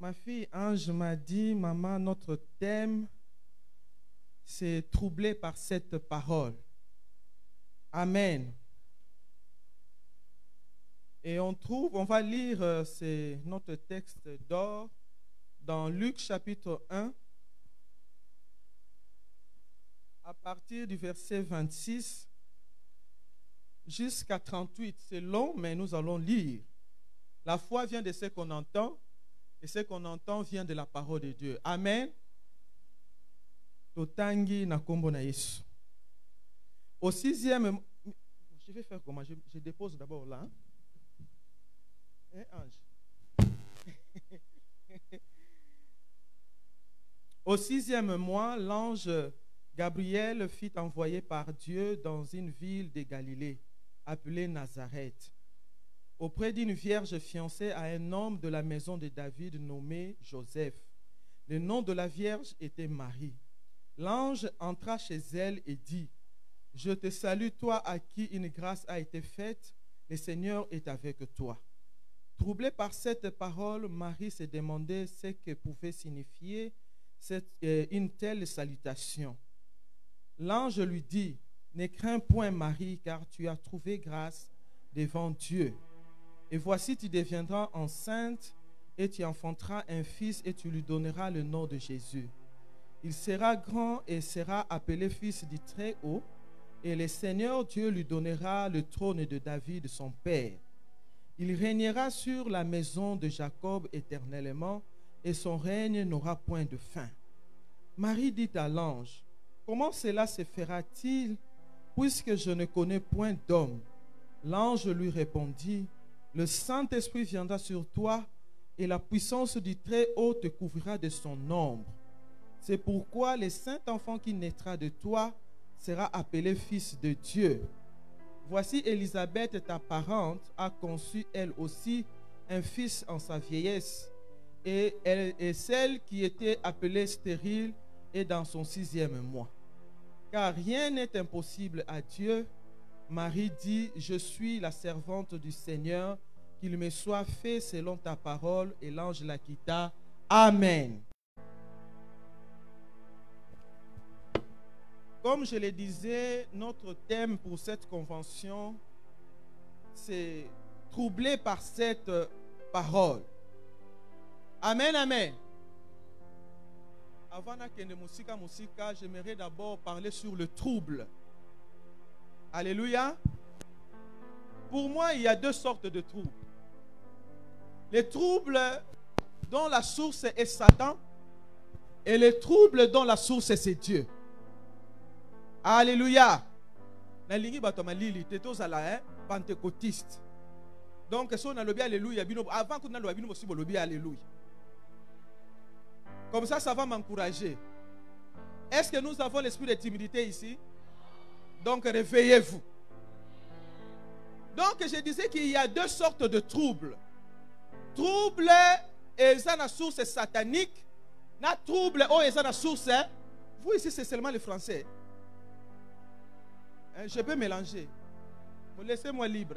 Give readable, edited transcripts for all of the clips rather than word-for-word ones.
Ma fille Ange m'a dit, maman, notre thème, c'est troublé par cette parole. Amen. Et on va lire notre texte d'or dans Luc chapitre 1, à partir du verset 26 jusqu'à 38. C'est long, mais nous allons lire. La foi vient de ce qu'on entend, et ce qu'on entend vient de la parole de Dieu. Amen. Totangi na kombo na Yesu. Au 6e, je vais faire comment? Je dépose d'abord là. Hein, Ange? Au 6e mois, l'ange Gabriel fut envoyé par Dieu dans une ville de Galilée, appelée Nazareth, auprès d'une vierge fiancée à un homme de la maison de David nommé Joseph. Le nom de la vierge était Marie. L'ange entra chez elle et dit, « Je te salue, toi à qui une grâce a été faite, le Seigneur est avec toi. » Troublée par cette parole, Marie se demandait ce que pouvait signifier une telle salutation. L'ange lui dit, « Ne crains point, Marie, car tu as trouvé grâce devant Dieu. Et voici, tu deviendras enceinte et tu enfanteras un fils et tu lui donneras le nom de Jésus. Il sera grand et sera appelé fils du Très-Haut, et le Seigneur Dieu lui donnera le trône de David, son père. Il régnera sur la maison de Jacob éternellement, et son règne n'aura point de fin. » Marie dit à l'ange, « Comment cela se fera-t-il, puisque je ne connais point d'homme? » L'ange lui répondit, « Le Saint-Esprit viendra sur toi, et la puissance du Très-Haut te couvrira de son ombre. C'est pourquoi le Saint-Enfant qui naîtra de toi sera appelé Fils de Dieu. Voici Élisabeth, ta parente, a conçu elle aussi un fils en sa vieillesse, et elle est celle qui était appelée stérile est dans son 6e mois. Car rien n'est impossible à Dieu. Marie dit, « Je suis la servante du Seigneur, qu'il me soit fait selon ta parole. » Et l'ange la quitta. Amen. Comme je le disais, notre thème pour cette convention, c'est troublé par cette parole. Amen, amen. Avant de musika, j'aimerais d'abord parler sur le trouble. Alléluia. Pour moi, il y a deux sortes de troubles. Les troubles dont la source est Satan et les troubles dont la source c'est Dieu. Alléluia. Pentecôtiste. Donc, si on a le bien alléluia, avant qu'on a le bien aussi, le bien alléluia. Comme ça va m'encourager. Est-ce que nous avons l'esprit de timidité ici? Donc, réveillez-vous. Donc, je disais qu'il y a deux sortes de troubles. Trouble et la source satanique. Na trouble ou la source. Vous ici, c'est seulement le français. Je peux mélanger. Laissez-moi libre.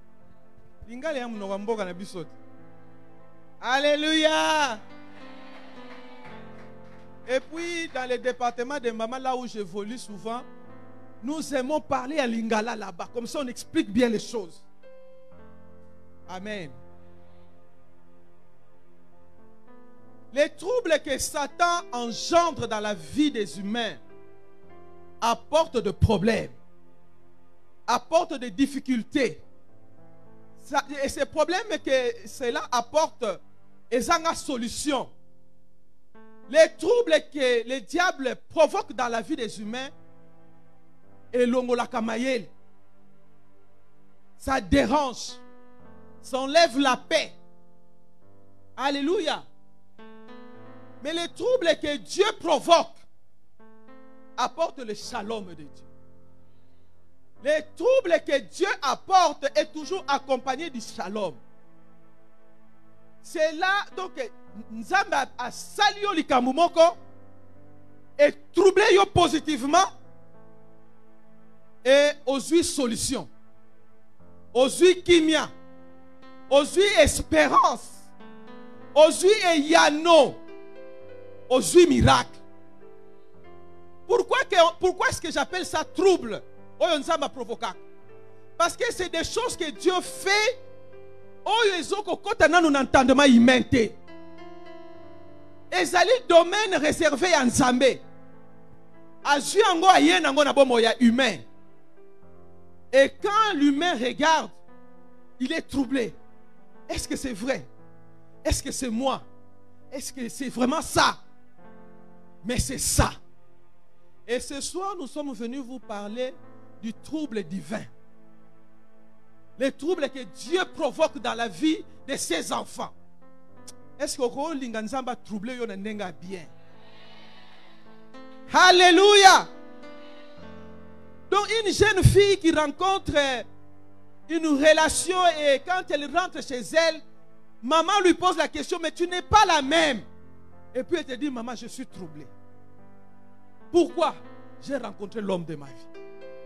Alléluia. Et puis, dans le département de maman, là où j'évolue souvent, nous aimons parler à lingala là-bas. Comme ça, on explique bien les choses. Amen. Les troubles que Satan engendre dans la vie des humains apportent des problèmes, apportent des difficultés. Et ces problèmes que cela apporte, ils ont une solution. Les troubles que le diable provoque dans la vie des humains, et l'ongolakamayel, ça dérange, ça enlève la paix. Alléluia. Mais les troubles que Dieu provoque apportent le shalom de Dieu. Les troubles que Dieu apporte est toujours accompagné du shalom. C'est là, donc, Nzamba a salué likamumoko et troublé yo positivement et aux solution, aux kimia, aux espérance. Ozui et Yano. Ozui miracle. Pourquoi est-ce que j'appelle ça trouble? Parce que c'est des choses que Dieu fait. Ezali domaine réservé à Nzambe. Azui ango ayen ango na bomo ya humain. Et quand l'humain regarde, il est troublé. Est-ce que c'est vrai? Est-ce que c'est moi? Est-ce que c'est vraiment ça? Mais c'est ça. Et ce soir, nous sommes venus vous parler du trouble divin. Les troubles que Dieu provoque dans la vie de ses enfants. Est-ce que vous avez troublé bien? Alléluia! Donc une jeune fille qui rencontre une relation et quand elle rentre chez elle, maman lui pose la question, mais tu n'es pas la même. Et puis elle te dit, maman, je suis troublée. Pourquoi? J'ai rencontré l'homme de ma vie.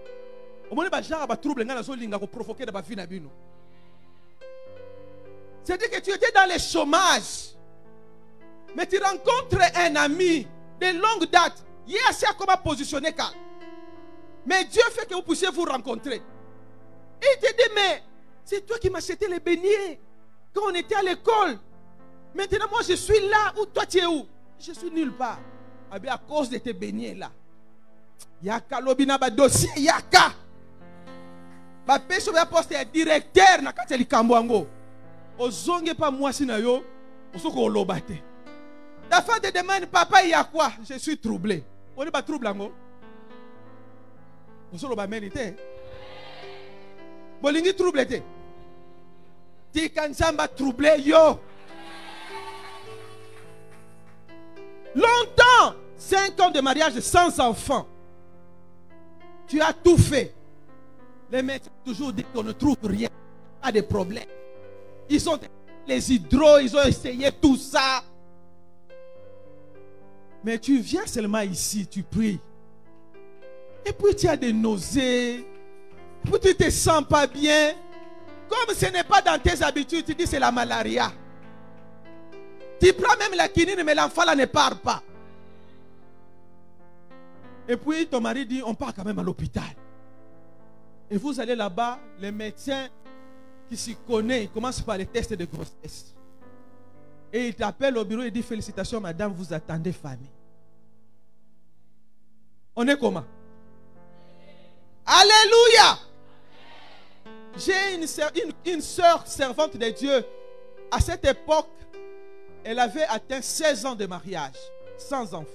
C'est-à-dire que tu étais dans le chômage, mais tu rencontres un ami de longue date. Il est assez à comment positionner. Mais Dieu fait que vous puissiez vous rencontrer. Et il te dit, mais c'est toi qui m'as acheté les beignets quand on était à l'école. Maintenant, moi, je suis là. Où toi, tu es où? Je suis nulle part. À cause de tes beignets là. Yaka lobina ba dossier yaka. Ba peso ba poste directeur na kati likambo. Ozonge pas moi sinayo. Osoko olobate. Ta femme te demande, papa, il y a quoi? Je suis troublé. On n'est pas troublé. On se loba mérité. Bolingi troublé. Ti kanzamba troublé yo. Longtemps, 5 ans de mariage sans enfant. Tu as tout fait. Les médecins toujours disent qu'on ne trouve rien. Pas de problème. Ils ont les hydros, ils ont essayé tout ça. Mais tu viens seulement ici, tu pries. Et puis tu as des nausées. Et puis tu ne te sens pas bien. Comme ce n'est pas dans tes habitudes, tu dis c'est la malaria. Tu prends même la quinine, mais l'enfant là ne part pas. Et puis ton mari dit, on part quand même à l'hôpital. Et vous allez là-bas, les médecins qui s'y connaissent, ils commencent par les tests de grossesse. Et il t'appelle au bureau et dit, félicitations madame, vous attendez famille. On est comment? Alléluia! J'ai une soeur servante de Dieu. À cette époque, elle avait atteint 16 ans de mariage, sans enfant.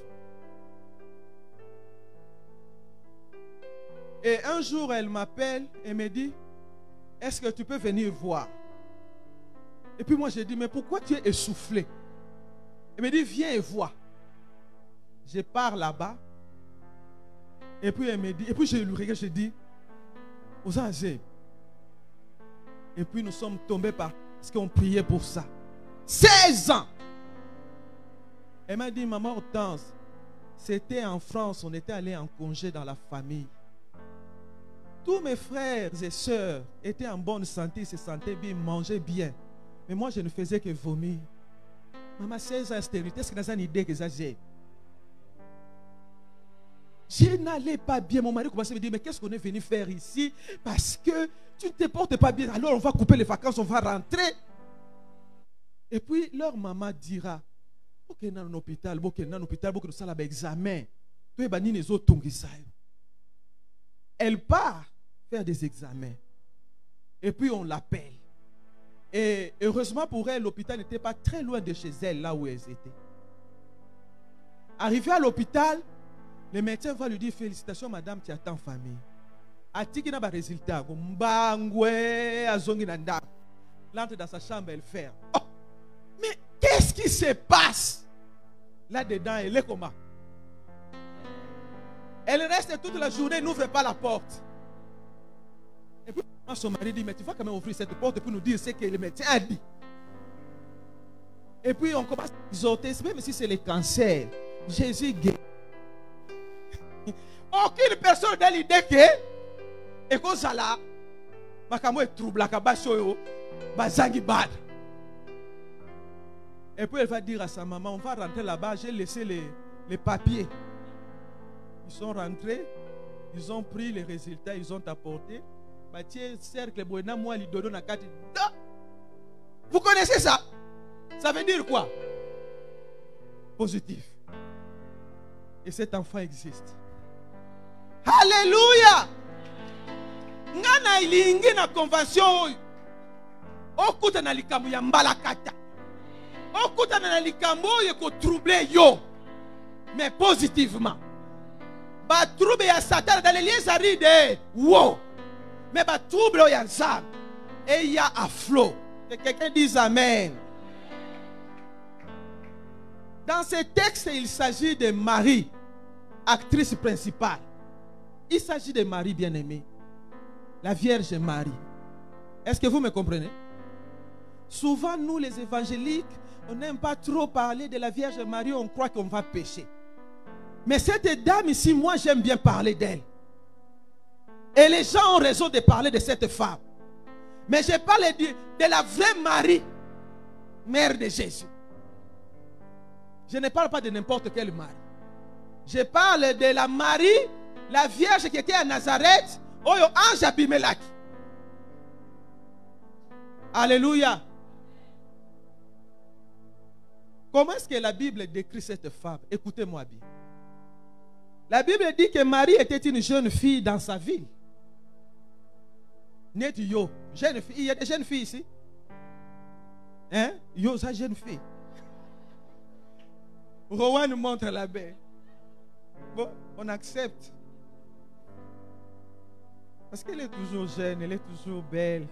Et un jour, elle m'appelle et me dit, est-ce que tu peux venir voir? Et puis moi, j'ai dit, mais pourquoi tu es essoufflé? Elle me dit, viens et vois. Je pars là-bas. Et puis elle me dit, et puis je lui regarde, je dis, aux Azé. Et puis nous sommes tombés parce qu'on priait pour ça. 16 ans. Elle m'a dit, maman Hortense, c'était en France, on était allé en congé dans la famille. Tous mes frères et sœurs étaient en bonne santé, ils se sentaient bien, mangeaient bien. Mais moi, je ne faisais que vomir. Maman, 16 ans, stérilité, est-ce que tu as une idée que ça j'ai? Je n'allais pas bien. Mon mari commençait à me dire, mais qu'est-ce qu'on est venu faire ici? Parce que tu ne te portes pas bien. Alors on va couper les vacances, on va rentrer. Et puis leur maman dira, ok, dans un hôpital, ok, dans un hôpital, ok, nous allons examen. Elle part faire des examens. Et puis on l'appelle. Et heureusement pour elle, l'hôpital n'était pas très loin de chez elle, là où elle était. Arrivée à l'hôpital, le médecin va lui dire, félicitations madame, tu attends famille. Atiki n'a pas de résultat. L'entre dans sa chambre, elle ferme. Oh, mais qu'est-ce qui se passe? Là-dedans, elle est comment? Elle reste toute la journée, n'ouvre pas la porte. Et puis son mari dit, mais tu vas quand même ouvrir cette porte et puis nous dire ce que le médecin a dit. Et puis on commence à exhorter, même si c'est le cancer, Jésus guérit. Aucune personne n'a l'idée que et que ça là, bakamo est trouble, bakabasho, bazangi bad. Et puis elle va dire à sa maman, on va rentrer là-bas, j'ai laissé les papiers. Ils sont rentrés, ils ont pris les résultats, ils ont apporté. Vous connaissez ça? Ça veut dire quoi? Positif. Et cet enfant existe. Alléluia! Ngana ilingi na convention. Okuta na likambo ya mbalakata. Okuta na likambo yeko troubler yo. Mais positivement. Ba trouble ya Satan dans les liens arides. Wow. Mais ba trouble ya Nzambe. Et il y a à flot. Que quelqu'un dise amen. Dans ce texte, il s'agit de Marie, actrice principale. Il s'agit de Marie bien-aimée, la Vierge Marie. Est-ce que vous me comprenez? Souvent, nous les évangéliques, on n'aime pas trop parler de la Vierge Marie, on croit qu'on va pécher. Mais cette dame ici, moi j'aime bien parler d'elle. Et les gens ont raison de parler de cette femme. Mais je parle de la vraie Marie, mère de Jésus. Je ne parle pas de n'importe quelle Marie. Je parle de la Marie, la Vierge qui était à Nazareth, Oyo ange Abimelech. Alléluia. Comment est-ce que la Bible décrit cette femme? Écoutez-moi bien. La Bible dit que Marie était une jeune fille dans sa ville. Net yo, jeune fille. Il y a des jeunes filles ici. Hein? Yo, ça jeune fille. Rowan nous montre la baie. Bon, on accepte. Parce qu'elle est toujours jeune, elle est toujours belle.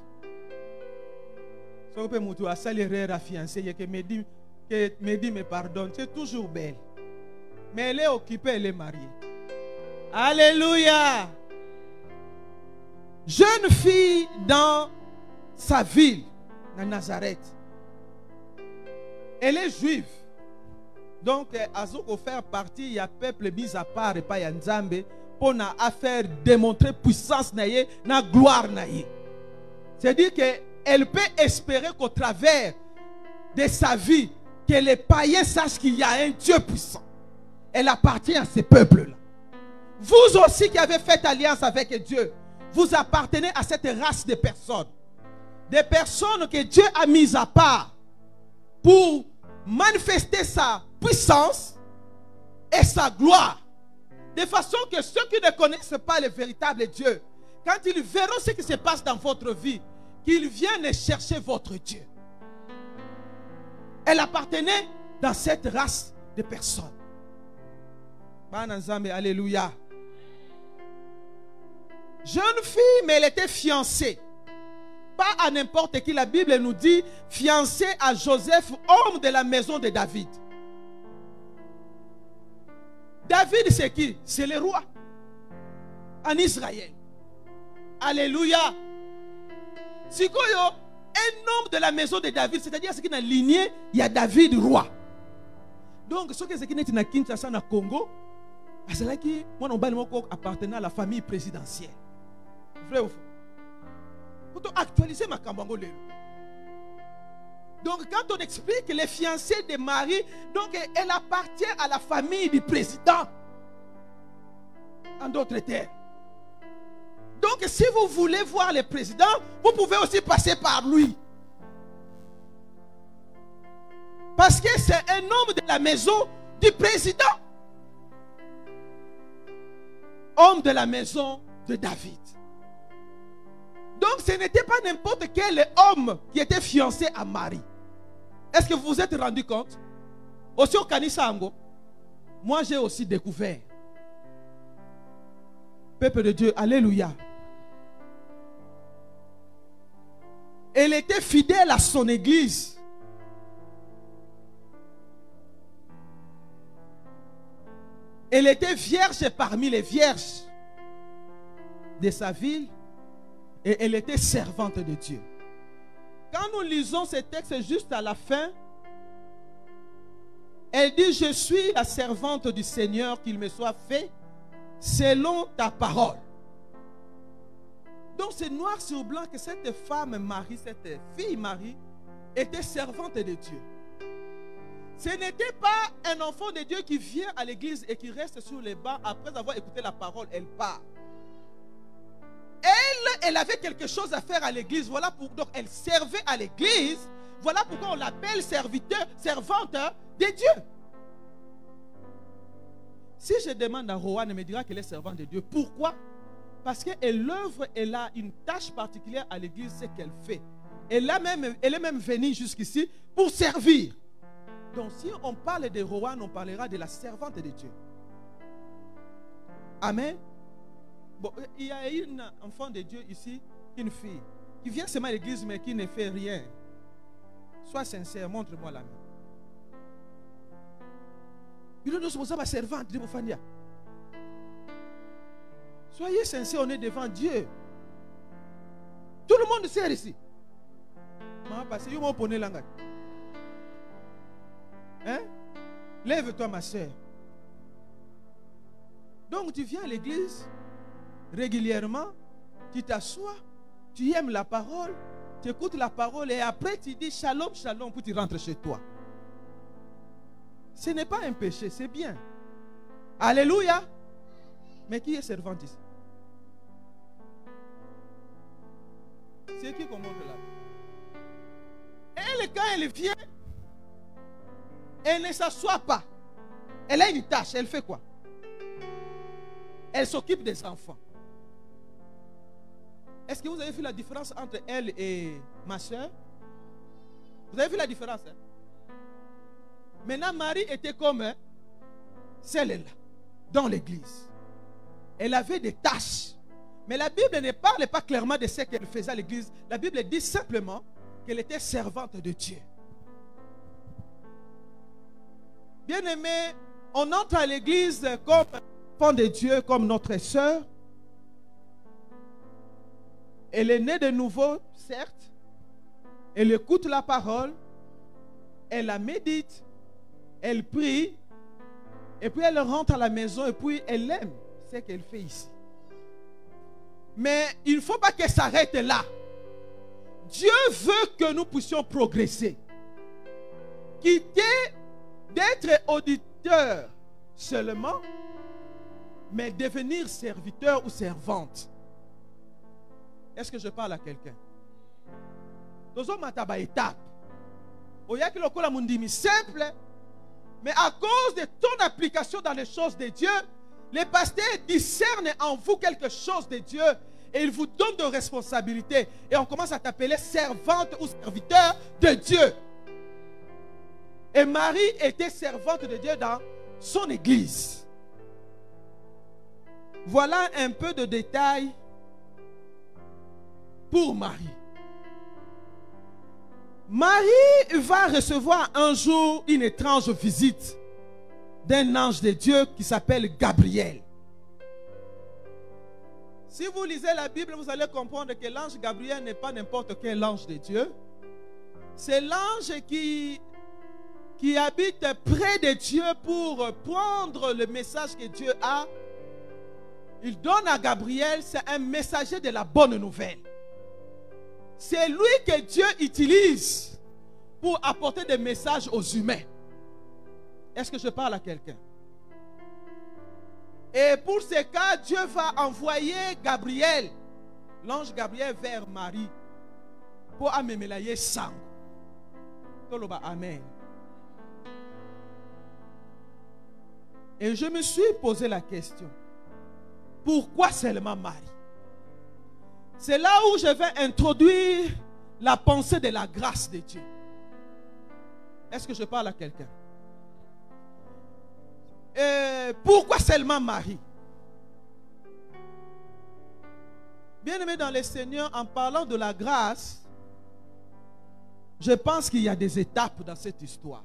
Si on peut monter à salaire à fiancée, que me dit me pardonne, c'est toujours belle. Mais elle est occupée, elle est mariée. Alléluia. Jeune fille dans sa ville, dans Nazareth. Elle est juive. Donc, Azoko faire partie, il y a peuple mis à part et pas Nzambe pour faire démontrer puissance naïe, na gloire naïe. C'est-à-dire qu'elle peut espérer qu'au travers de sa vie, que les païens sachent qu'il y a un Dieu puissant. Elle appartient à ces peuples-là. Vous aussi qui avez fait alliance avec Dieu, vous appartenez à cette race de personnes. Des personnes que Dieu a mises à part pour manifester sa puissance et sa gloire. De façon que ceux qui ne connaissent pas le véritable Dieu, quand ils verront ce qui se passe dans votre vie, qu'ils viennent chercher votre Dieu. Elle appartenait dans cette race de personnes. Alléluia. Jeune fille, mais elle était fiancée. Pas à n'importe qui. La Bible nous dit fiancée à Joseph, homme de la maison de David. David, c'est qui? C'est le roi en Israël. Alléluia. Si un homme de la maison de David, c'est-à-dire ce qui est dans la lignée, il y a David roi. Donc, ce qui est dans Kinshasa, dans Congo, c'est là qui appartenait à la famille présidentielle. Vrai ou faux? Pour actualiser ma cambango. Donc, quand on explique les fiancés de Marie, donc elle appartient à la famille du président. En d'autres termes. Donc, si vous voulez voir le président, vous pouvez aussi passer par lui. Parce que c'est un homme de la maison du président. Homme de la maison de David. Donc, ce n'était pas n'importe quel homme qui était fiancé à Marie. Est-ce que vous vous êtes rendu compte? Aussi au Kanisango, moi j'ai aussi découvert. Peuple de Dieu, alléluia. Elle était fidèle à son église. Elle était vierge parmi les vierges de sa ville. Et elle était servante de Dieu. Quand nous lisons ce texte juste à la fin, elle dit, je suis la servante du Seigneur, qu'il me soit fait selon ta parole. Donc c'est noir sur blanc que cette femme Marie, cette fille Marie, était servante de Dieu. Ce n'était pas un enfant de Dieu qui vient à l'église et qui reste sur les bancs après avoir écouté la parole, elle part. Elle avait quelque chose à faire à l'église. Voilà donc elle servait à l'église. Voilà pourquoi on l'appelle serviteur, servante de Dieu. Si je demande à Rohan, elle me dira qu'elle est servante de Dieu. Pourquoi? Parce qu'elle œuvre, elle a une tâche particulière à l'église, c'est qu'elle fait. Elle est même venue jusqu'ici pour servir. Donc si on parle de Rohan, on parlera de la servante de Dieu. Amen. Bon, il y a une enfant de Dieu ici, une fille, qui vient seulement à l'église mais qui ne fait rien. Sois sincère, montre-moi la main. Nous sommes ma servante de Mofania. Soyez sincère, on est devant Dieu. Tout le monde sert ici. Hein? Lève-toi, ma soeur. Donc tu viens à l'église régulièrement, tu t'assois, tu aimes la parole, tu écoutes la parole et après tu dis shalom, shalom pour tu rentres chez toi. Ce n'est pas un péché, c'est bien. Alléluia. Mais qui est servante ici? C'est qui qu'on montre là? Elle, quand elle vient, elle ne s'assoit pas. Elle a une tâche, elle fait quoi? Elle s'occupe des enfants. Est-ce que vous avez vu la différence entre elle et ma soeur? Vous avez vu la différence? Hein? Maintenant, Marie était comme celle-là, dans l'église. Elle avait des tâches. Mais la Bible ne parle pas clairement de ce qu'elle faisait à l'église. La Bible dit simplement qu'elle était servante de Dieu. Bien-aimé, on entre à l'église comme enfant de Dieu, comme notre sœur. Elle est née de nouveau, certes. Elle écoute la parole. Elle la médite. Elle prie. Et puis elle rentre à la maison et puis elle aime ce qu'elle fait ici. Mais il ne faut pas qu'elle s'arrête là. Dieu veut que nous puissions progresser. Quitter d'être auditeur seulement, mais devenir serviteur ou servante. Est-ce que je parle à quelqu'un? Nous sommes à une étape. Simple, mais à cause de ton application dans les choses de Dieu, les pasteurs discernent en vous quelque chose de Dieu et ils vous donnent de responsabilités. Et on commence à t'appeler servante ou serviteur de Dieu. Et Marie était servante de Dieu dans son église. Voilà un peu de détails pour Marie. Marie va recevoir un jour une étrange visite d'un ange de Dieu qui s'appelle Gabriel. Si vous lisez la Bible, vous allez comprendre que l'ange Gabriel n'est pas n'importe quel ange de Dieu. C'est l'ange qui habite près de Dieu pour prendre le message que Dieu a. Il donne à Gabriel, c'est un messager de la bonne nouvelle. C'est lui que Dieu utilise pour apporter des messages aux humains. Est-ce que je parle à quelqu'un? Et pour ce cas, Dieu va envoyer Gabriel, l'ange Gabriel, vers Marie pour amemelayer sang. Amen. Et je me suis posé la question, pourquoi seulement Marie? C'est là où je vais introduire la pensée de la grâce de Dieu. Est-ce que je parle à quelqu'un? Pourquoi seulement Marie? Bien-aimé dans le Seigneur, en parlant de la grâce, je pense qu'il y a des étapes dans cette histoire.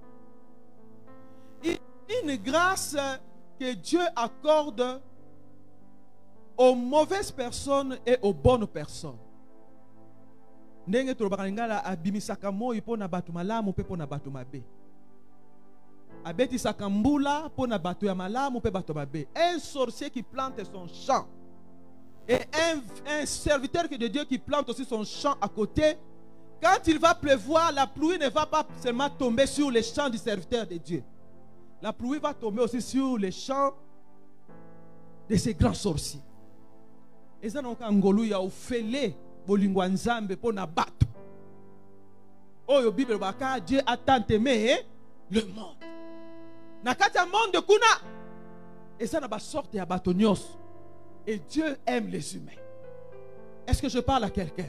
Une grâce que Dieu accorde aux mauvaises personnes et aux bonnes personnes. Ndenge tolobaka ngala abimisaka moi pona batu malamu pe pona batu mabe. Abetisaka mbula pona batu ya malamu pe batu mabe. Un sorcier qui plante son champ et un serviteur de Dieu qui plante aussi son champ à côté, Quand il va pleuvoir, la pluie ne va pas seulement tomber sur les champs du serviteur de Dieu. La pluie va tomber aussi sur les champs de ces grands sorciers. Et ça, donc, Angolou, ya ofele bolingwa nzambe po na bato. Oh, la Bible, Dieu a tant aimé le monde. Nakata monde kuna. Et ça n'a pas sorti à batonios. Et Dieu aime les humains. Est-ce que je parle à quelqu'un?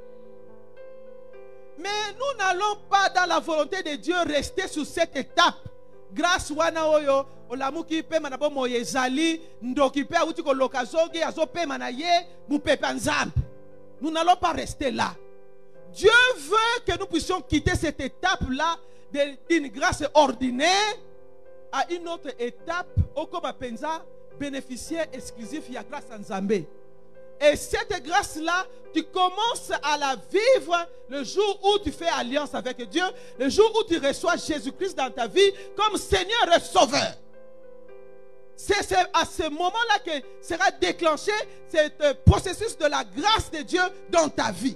Mais nous n'allons pas dans la volonté de Dieu rester sur cette étape. Grâce wana oyo olamuki pe manabo moyezali ndoki pe auti ko lokazogi azope manaye mu pepe nzambe. Nous n'allons pas rester là. Dieu veut que nous puissions quitter cette étape-là d'une grâce ordinaire à une autre étape au comme penza bénéficiaire exclusif ya grâce en Nzambe. Et cette grâce-là, tu commences à la vivre le jour où tu fais alliance avec Dieu, le jour où tu reçois Jésus-Christ dans ta vie comme Seigneur et Sauveur. C'est à ce moment-là que sera déclenché ce processus de la grâce de Dieu dans ta vie.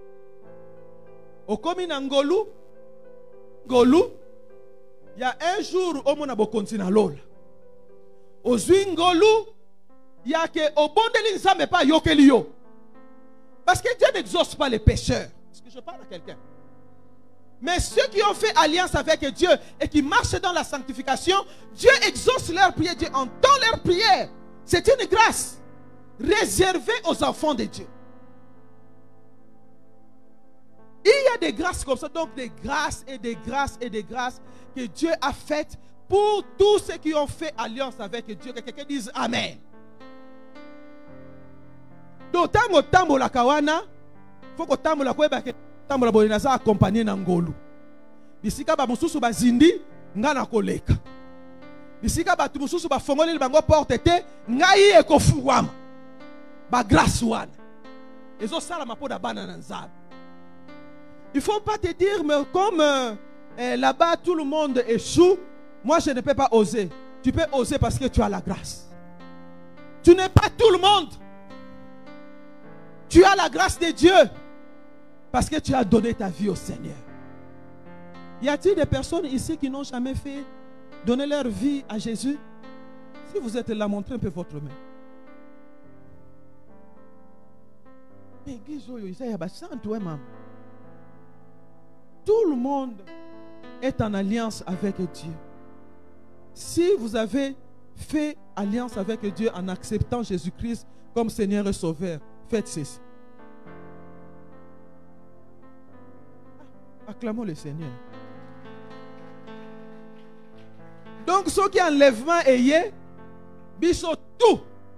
Au commun Ngolou, il y a un jour où on a continue l'ol. Au Ngolou, il y a que au bon de l'Insa mais pas yokelio. Parce que Dieu n'exauce pas les pécheurs. Est-ce que je parle à quelqu'un? Mais ceux qui ont fait alliance avec Dieu et qui marchent dans la sanctification, Dieu exauce leurs prières, Dieu entend leurs prières. C'est une grâce réservée aux enfants de Dieu. Il y a des grâces comme ça, donc des grâces et des grâces et des grâces que Dieu a faites pour tous ceux qui ont fait alliance avec Dieu. Que quelqu'un dise Amen. Donc, tango tambo la kawana, faut que tambo la kweba ke tambo la bolinaza accompagner na ngolu. Bisika ba mususu ba zindi ngana koleka. Bisika ba mususu ba fongoli bango porte te ngai ekofuwama. Ba grâce wana. Ezo sala mapoda bana na nzaba. Il ne faut pas te dire mais comme là-bas tout le monde échoue, moi je ne peux pas oser. Tu peux oser parce que tu as la grâce. Tu n'es pas tout le monde. Tu as la grâce de Dieu parce que tu as donné ta vie au Seigneur. Y a-t-il des personnes ici qui n'ont jamais fait donner leur vie à Jésus? Si vous êtes là, montrez un peu votre main. Tout le monde est en alliance avec Dieu. Si vous avez fait alliance avec Dieu en acceptant Jésus-Christ comme Seigneur et Sauveur, faites ceci. Acclamons le Seigneur. Donc, ceux qui enlèvement ayé, biso tout.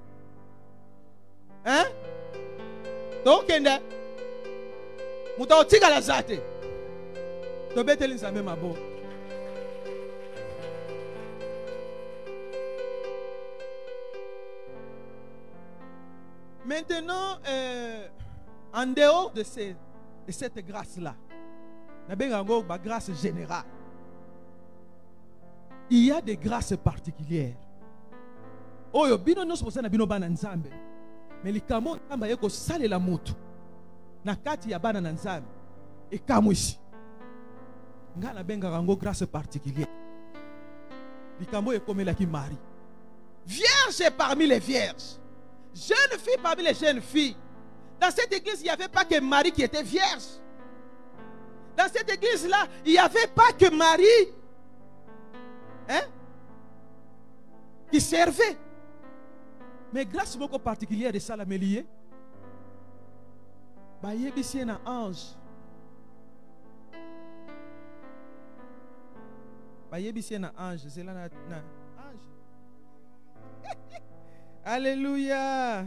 Hein? Donc, muta otika la zate. Tobete linzame mabo. Maintenant, en dehors de cette grâce-là, la grâce générale, il y a des grâces particulières. Oh, bino no supposé na bino bana nzambe. Mais les kamo nzambe yeko sale la moto. Na kati ya bana nzambe. Et kamo ici. Ngana benga rango grâce particulière. Les kamo yeko melaki Marie. Vierge parmi les vierges. Jeune fille parmi les jeunes filles. Dans cette église, il n'y avait pas que Marie qui était vierge. Dans cette église-là, il n'y avait pas que Marie qui servait. Mais grâce beaucoup particulière de ça, la mélier, il y a un ange. Il y a un ange. C'est là un ange. Alléluia.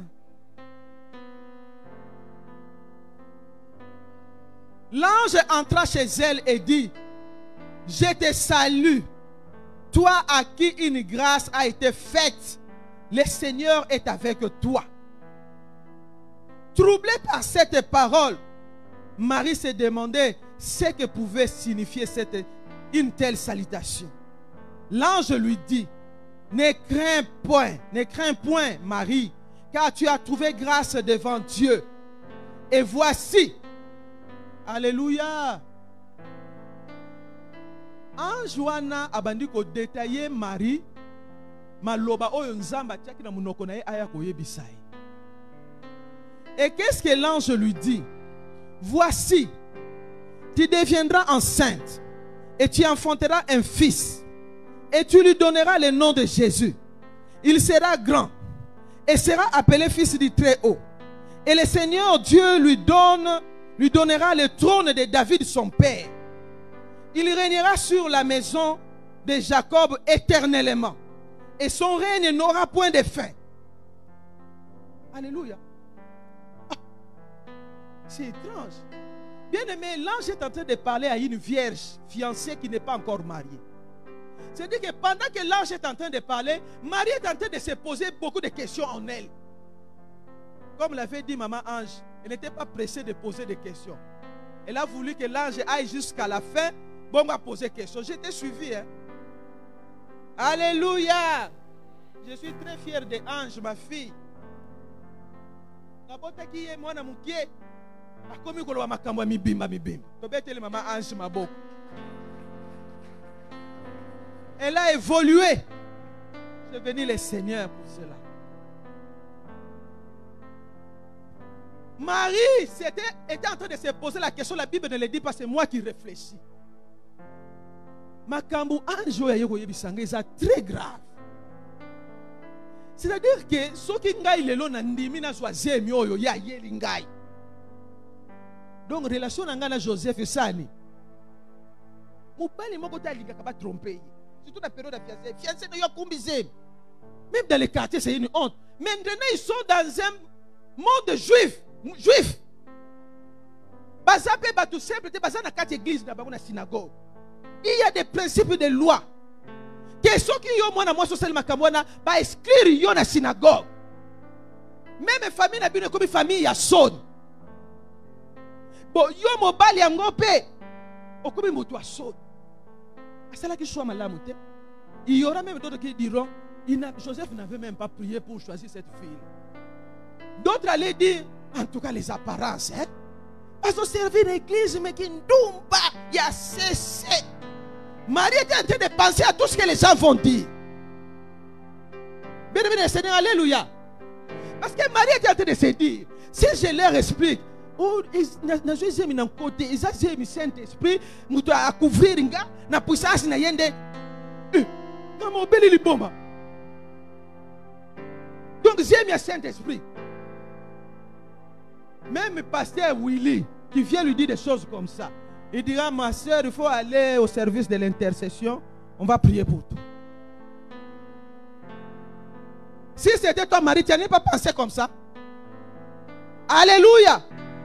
L'ange entra chez elle et dit: je te salue, toi à qui une grâce a été faite. Le Seigneur est avec toi. Troublée par cette parole, Marie se demandait ce que pouvait signifier une telle salutation. L'ange lui dit: ne crains point, Marie, car tu as trouvé grâce devant Dieu. Et voici, Alléluia. Ange wana abandi ko détailler Marie maloba oyo nzamba tiaki na munoko na ye aya koyebisa ye. Et qu'est-ce que l'ange lui dit? Voici, tu deviendras enceinte et tu enfanteras un fils et tu lui donneras le nom de Jésus. Il sera grand et sera appelé fils du Très-Haut. Et le Seigneur Dieu lui donnera le trône de David son père. Il régnera sur la maison de Jacob éternellement. Et son règne n'aura point de fin. Alléluia. Ah, c'est étrange. Bien aimé, l'ange est en train de parler à une vierge fiancée qui n'est pas encore mariée. C'est-à-dire que pendant que l'ange est en train de parler, Marie est en train de se poser beaucoup de questions en elle. Comme l'avait dit maman Ange, elle n'était pas pressée de poser des questions. Elle a voulu que l'ange aille jusqu'à la fin. Bon, on va poser des questions. J'étais suivi. Hein? Alléluia. Je suis très fier de Ange, ma fille. Elle a évolué. C'est venu le Seigneur pour cela. Marie était en train de se poser la question. La Bible ne le dit pas, c'est moi qui réfléchis. Makambu ange est très grave. C'est-à-dire que ce qui ngai lelo na ndimi na zwazemi oyo ya yeli ngai. Donc relation na ngana Joseph sani. Mobali moko ta linga ka tromper. Surtout la période de fiancée. Fiancée ne yo kumbizemi. Même dans les quartiers c'est une honte. Maintenant ils sont dans un monde juif. Bazape ba tout simple te baza na quatre églises na bango na synagogue. Il y a des principes de loi. Que ceux qui ont moi social makamwana ba exclure yo na synagogue. Même famille na bino comme famille ya son. Bon yo mobali yango pe okomi moto a son. Asala ki choix malamu te. Il y aura même d'autres qui diront Joseph n'avait même pas prié pour choisir cette fille. D'autres allaient dire en tout cas les apparences hein. Parce qu'on servir l'église mais qui n'doumba il y a cessé. Marie était en train de penser à tout ce que les gens vont dire. Bien aimé Seigneur, alléluia. Parce que Marie était en train de se dire, si je leur explique, oh, na Jésus mi nan côté, ils ont mis Saint-Esprit, nous doit couvrir nga, na puissance na yende. Na mo beli liboma. Donc j'ai mis Saint-Esprit. Même pasteur Willy qui vient lui dire des choses comme ça. Il dira, ma soeur, il faut aller au service de l'intercession. On va prier pour toi. Si c'était ton mari, tu n'as pas pensé comme ça. Alléluia.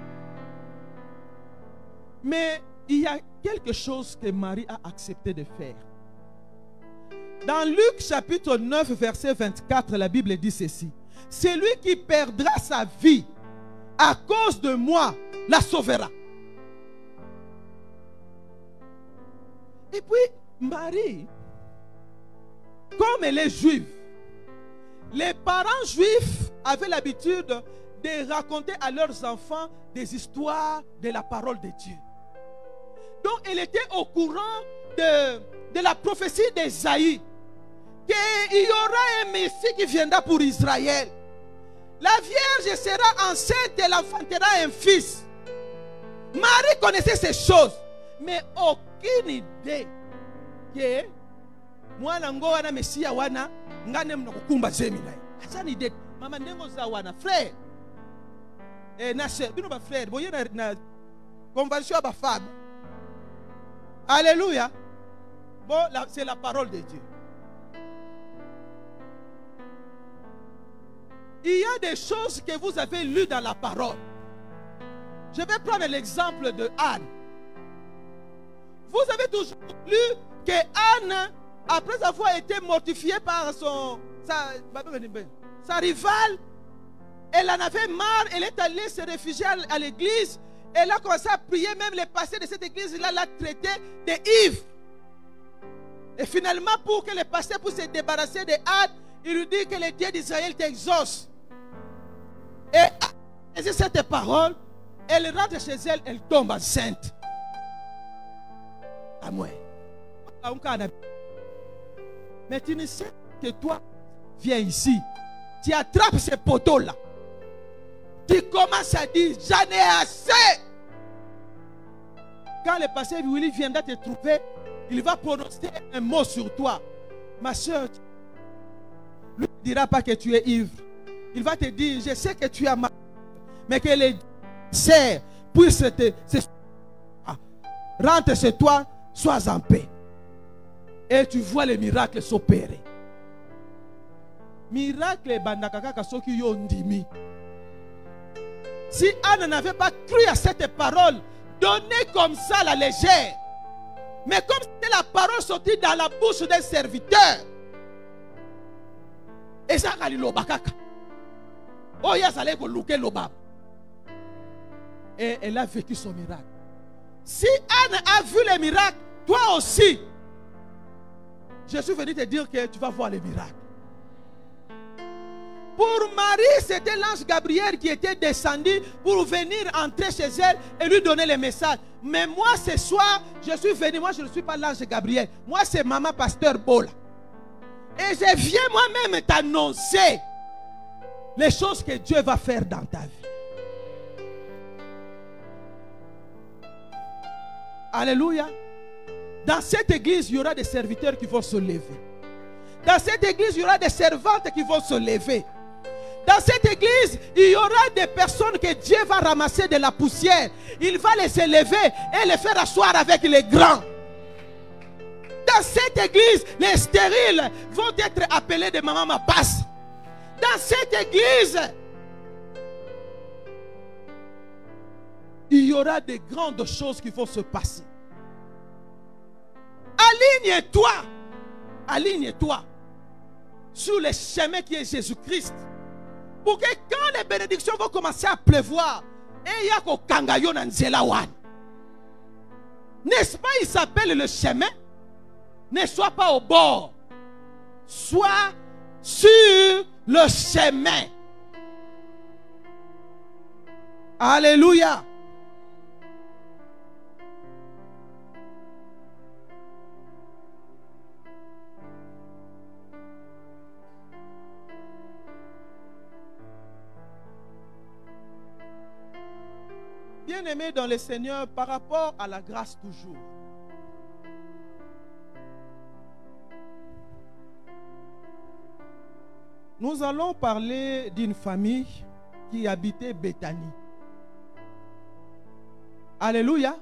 Mais il y a quelque chose que Marie a accepté de faire. Dans Luc chapitre 9, verset 24, la Bible dit ceci. Celui qui perdra sa vie à cause de moi la sauvera. Et puis, Marie, comme elle est juive, les parents juifs avaient l'habitude de raconter à leurs enfants des histoires de la parole de Dieu. Donc, elle était au courant de la prophétie d'Ésaïe, qu'il y aura un Messie qui viendra pour Israël. La Vierge sera enceinte et elle enfantera un fils. Marie connaissait ces choses, mais aucune idée que moi nango wana Messia wana ngane mnakukumba zemi naye. Asani idée mama ndengo za wana frère. Na sœur bino ba frère boye na convention ba femme. Alléluia. Bon c'est la parole de Dieu. Il y a des choses que vous avez lues dans la parole. Je vais prendre l'exemple de Anne. Vous avez toujours lu que Anne, après avoir été mortifiée par sa rivale, elle en avait marre, elle est allée se réfugier à l'église. Elle a commencé à prier, même les pasteurs de cette église-là l'a traité de ivre. Et finalement, pour que les pasteurs puissent se débarrasser de Anne, il lui dit que le Dieu d'Israël t'exauce. Et cette parole, Elle rentre chez elle, elle tombe enceinte. À moi. Mais tu ne sais que toi, viens ici. Tu attrapes ces poteaux-là. Tu commences à dire, j'en ai assez. Quand le pasteur Willy viendra te trouver, il va prononcer un mot sur toi. Ma soeur, lui ne dira pas que tu es ivre. Il va te dire, je sais que tu as mal, mais que les serres puissent rentre chez toi, sois en paix. Et tu vois les miracles s'opérer. Miracle bandakaka soki yo ndimi. Si Anne n'avait pas cru à cette parole, donnée comme ça à la légère, mais comme c'était la parole sortie dans la bouche d'un serviteur, et ça a l'obakaka. Oh, ya salé ko louke l'obab. Et elle a vécu son miracle. Si Anne a vu les miracles, toi aussi, je suis venu te dire que tu vas voir les miracles. Pour Marie, c'était l'ange Gabriel qui était descendu pour venir entrer chez elle et lui donner les messages. Mais moi, ce soir, je suis venu. Moi, je ne suis pas l'ange Gabriel. Moi, c'est maman pasteur Bola. Et je viens moi-même t'annoncer les choses que Dieu va faire dans ta vie. Alléluia. Dans cette église, il y aura des serviteurs qui vont se lever. Dans cette église, il y aura des servantes qui vont se lever. Dans cette église, il y aura des personnes que Dieu va ramasser de la poussière. Il va les élever et les faire asseoir avec les grands. Dans cette église, les stériles vont être appelés de maman Mapas. Dans cette église, il y aura de grandes choses qui vont se passer. Aligne-toi sur le chemin qui est Jésus-Christ. Pour que quand les bénédictions vont commencer à pleuvoir, n'est-ce pas, il s'appelle le chemin? Ne sois pas au bord. Sois sur le chemin. Alléluia. Bien-aimés dans le Seigneur, par rapport à la grâce toujours. Nous allons parler d'une famille qui habitait Béthanie. Alléluia.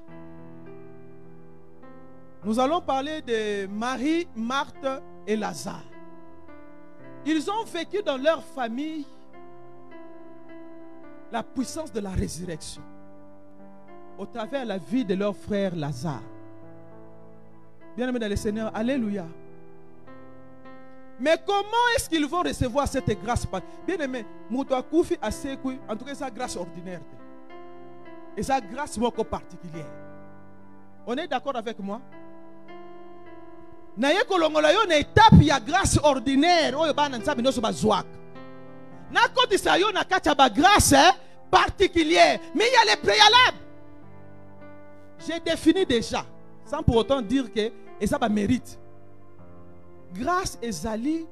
Nous allons parler de Marie, Marthe et Lazare. Ils ont vécu dans leur famille la puissance de la résurrection au travers de la vie de leur frère Lazare. Bien-aimés dans le Seigneur, alléluia. Mais comment est-ce qu'ils vont recevoir cette grâce? Bien-aimé, en tout cas, c'est grâce ordinaire. Et c'est grâce beaucoup particulière. On est d'accord avec moi? Na une étape, il y a grâce ordinaire. Na côté ça, il y a grâce particulière. Mais il y a les préalables. J'ai défini déjà, sans pour autant dire que et ça mérite. Grâce et zali,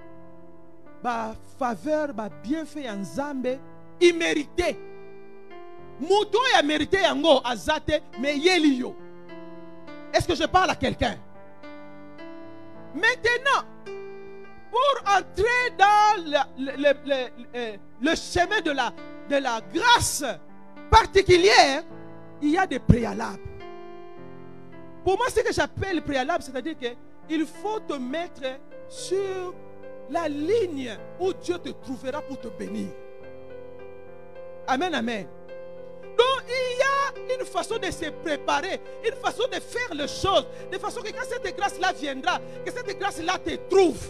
faveur, bienfait en Zambé, immérité. Mouton a mérité yango azate, mais yeliyo. Est-ce que je parle à quelqu'un? Maintenant, pour entrer dans le chemin de la grâce particulière, il y a des préalables. Pour moi, ce que j'appelle préalable, c'est-à-dire qu'il faut te mettre sur la ligne où Dieu te trouvera pour te bénir. Amen, amen. Donc, il y a une façon de se préparer, une façon de faire les choses, de façon que quand cette grâce-là viendra, que cette grâce-là te trouve.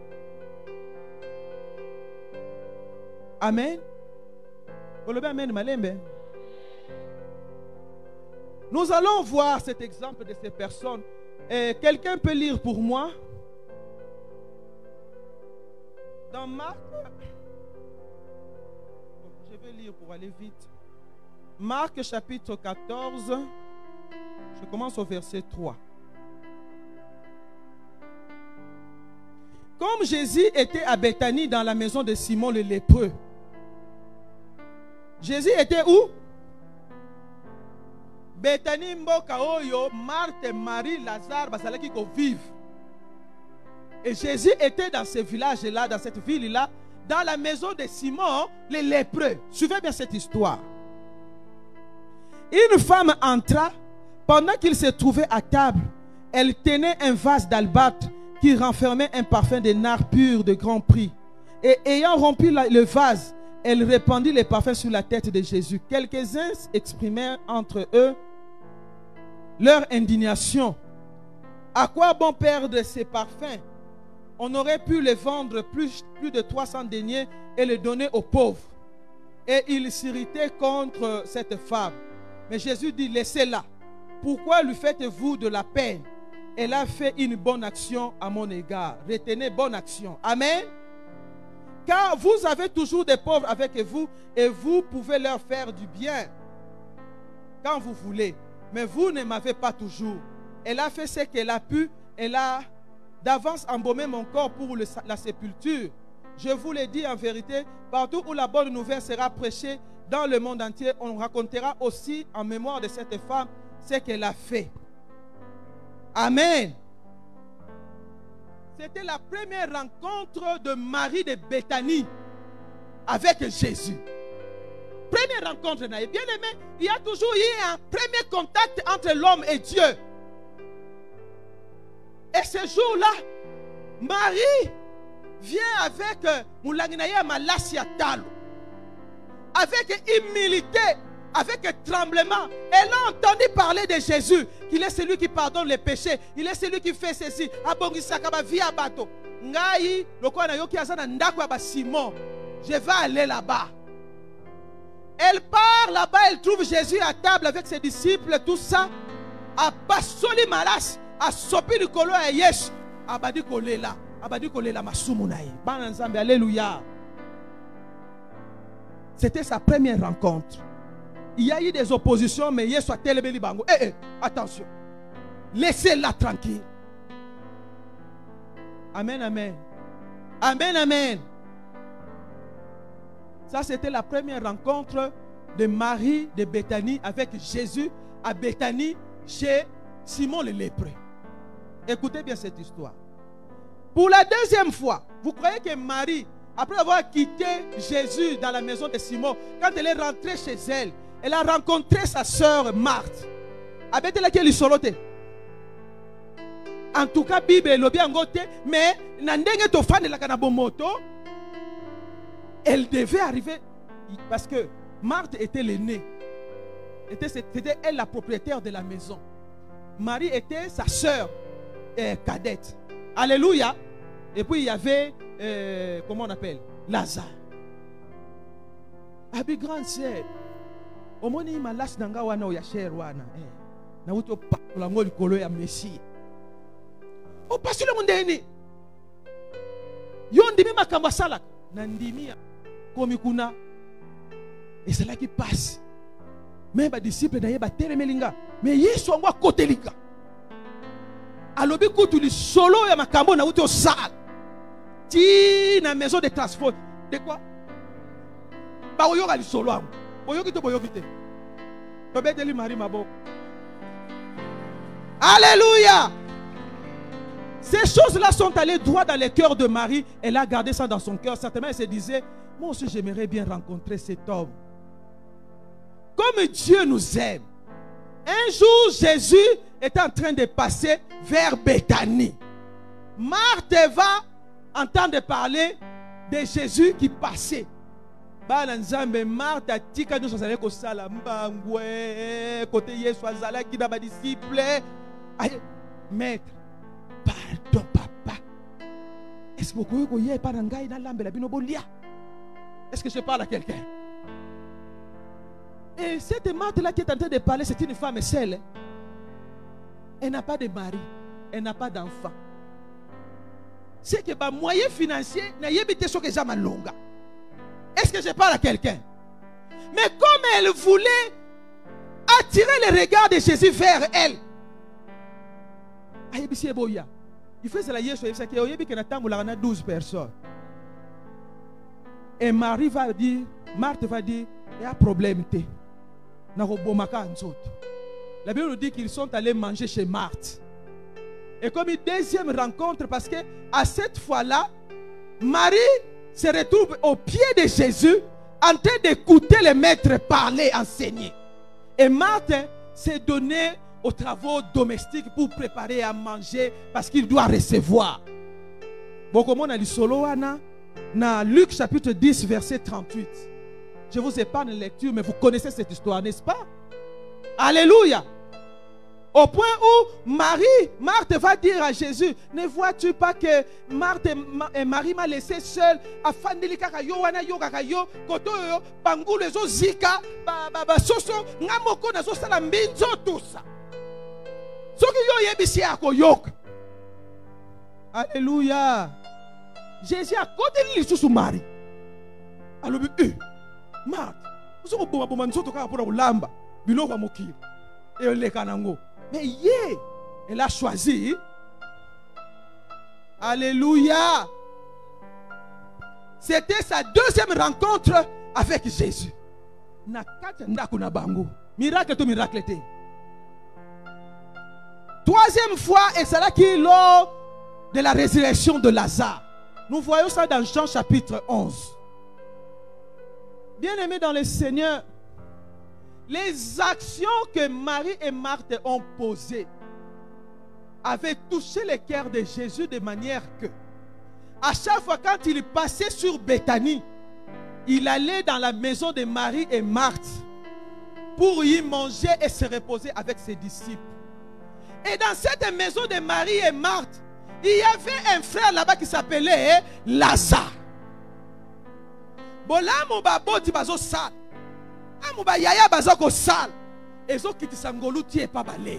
Amen. Amen, malembe. Nous allons voir cet exemple de ces personnes. Quelqu'un peut lire pour moi? Dans Marc, je vais lire pour aller vite. Marc chapitre 14, je commence au verset 3. Comme Jésus était à Béthanie dans la maison de Simon le lépreux. Jésus était où? Béthanie mboka oyo, Marthe, Marie, Lazare, bazalaki ko vivre. Et Jésus était dans ce village-là, dans cette ville-là, dans la maison de Simon le lépreux. Suivez bien cette histoire. Une femme entra pendant qu'il se trouvait à table. Elle tenait un vase d'albâtre qui renfermait un parfum de nard pur de grand prix. Et ayant rempli le vase, elle répandit les parfums sur la tête de Jésus. Quelques-uns exprimèrent entre eux leur indignation. À quoi bon perdre ces parfums? On aurait pu les vendre plus de 300 deniers et les donner aux pauvres. Et ils s'irritaient contre cette femme. Mais Jésus dit, laissez-la. Pourquoi lui faites-vous de la peine? Elle a fait une bonne action à mon égard. Retenez bonne action. Amen. Car vous avez toujours des pauvres avec vous et vous pouvez leur faire du bien quand vous voulez. Mais vous ne m'avez pas toujours. Elle a fait ce qu'elle a pu. Elle a d'avance embaumé mon corps pour la sépulture. Je vous le dis en vérité, partout où la bonne nouvelle sera prêchée dans le monde entier, on racontera aussi en mémoire de cette femme ce qu'elle a fait. Amen. C'était la première rencontre de Marie de Béthanie avec Jésus. Première rencontre, bien aimé, il y a toujours eu un premier contact entre l'homme et Dieu. Et ce jour-là, Marie vient avec Moulanginaya Malasia Talo, avec humilité, avec tremblement. Elle a entendu parler de Jésus, qu'il est celui qui pardonne les péchés, il est celui qui fait ceci. Simon, je vais aller là-bas. Elle part là-bas, elle trouve Jésus à table avec ses disciples, tout ça. A Basoli Malas, a Sopi du Kolo et Yesh, a Badi Kolela, a Badi Kolela Masumunaï. Alléluia. C'était sa première rencontre. Il y a eu des oppositions, mais Yesh soit tel bango. Attention. Laissez-la tranquille. Amen, amen. Amen, amen. Ça, c'était la première rencontre de Marie de Béthanie avec Jésus à Béthanie chez Simon le lépreux. Écoutez bien cette histoire. Pour la deuxième fois, vous croyez que Marie, après avoir quitté Jésus dans la maison de Simon, quand elle est rentrée chez elle, elle a rencontré sa sœur Marthe. En tout cas, Bible est bien gote, mais elle devait arriver parce que Marthe était l'aînée. C'était elle la propriétaire de la maison. Marie était sa sœur cadette. Alléluia. Et puis il y avait, comment on appelle, Lazare. Abi grande sœur. Au moins il m'a lâché dans wana ou cher wana. Na uto pa la ngoli kolo ya Messie. O pasi le mondeni. Yondi mi makamba sala na ndimia komi kuna. Et c'est là qui passe. Mais les disciples n'aient pas télémélinga. Mais ils sont à côté de l'Iga. Alors, tu dis solo et ma cambo na au salle. Ti na maison de transport. De quoi? Ba oyo gali solo am. Oyo kito boyo kite. Tobe deli mari mabo. Alléluia. Ces choses-là sont allées droit dans le cœur de Marie. Elle a gardé ça dans son cœur. Certainement, elle se disait, moi aussi, j'aimerais bien rencontrer cet homme. Comme Dieu nous aime. Un jour, Jésus est en train de passer vers Béthanie. Marthe va entendre parler de Jésus qui passait. Marthe a dit que nous allons côté Yesu azala qui n'a disciple. Maître, pardon papa. Est-ce que vous pouvez parler Est-ce que je parle à quelqu'un? Et cette Marthe-là qui est en train de parler, c'est une femme seule. Elle n'a pas de mari. Elle n'a pas d'enfant. C'est que les moyens financiers n'ont pas ce que j'ai. Est-ce que je parle à quelqu'un? Mais comme elle voulait attiré le regard de Jésus vers elle. Il fait cela hier, il y a 12 personnes. Et Marie va dire, Marthe va dire, il y a un problème. La Bible nous dit qu'ils sont allés manger chez Marthe. Et comme une deuxième rencontre, parce que à cette fois-là, Marie se retrouve au pied de Jésus en train d'écouter le maître parler, enseigner. Et Marthe s'est donné aux travaux domestiques pour préparer à manger parce qu'il doit recevoir. Dans Luc chapitre 10 verset 38. Je vous épargne la lecture, mais vous connaissez cette histoire, n'est-ce pas? Alléluia. Au point où Marthe va dire à Jésus, ne vois-tu pas que Marthe et Marie m'a laissé seule afin de yo wana yo kakayo koto yo bangulu zo zika ba soso ngamoko na zo sala mbinzo tout ça. Soki yo yebisi akoyoka. Alléluia. Jésus a côté lisusu Marie. Alobi Marthe, vous boma boma nzoto ka pour lamba biloko mokili. Et le kanango. Mais elle a choisi. Alléluia. C'était sa deuxième rencontre avec Jésus. Miracle to miracle. Troisième fois, et c'est là qui lors de la résurrection de Lazare. Nous voyons ça dans Jean chapitre 11. Bien-aimés dans le Seigneur, les actions que Marie et Marthe ont posées avaient touché le cœur de Jésus de manière que, à chaque fois quand il passait sur Béthanie, il allait dans la maison de Marie et Marthe pour y manger et se reposer avec ses disciples. Et dans cette maison de Marie et Marthe, il y avait un frère là-bas qui s'appelait Lazare. Bolamo baboti bazo sal. Amuba yaya bazoko sal. Ezo kitisangolu tie pa baleki.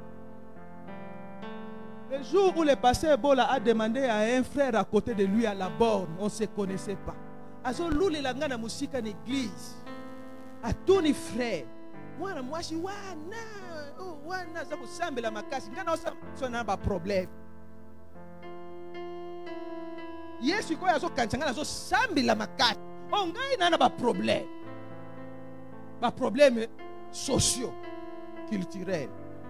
Le jour où le pasteur Bola a demandé à un frère à côté de lui à la borne, on ne se connaissait pas. Azo lule langa na musika na église. A tous les frères. Mwana mwashi wana. Oh wana za kusambela makasi. Ngana osana ba problème. Yesu ko yazo kanchanga nazo sambela makasi. On ngai nana ba problème. Ba problème sociaux, culturels.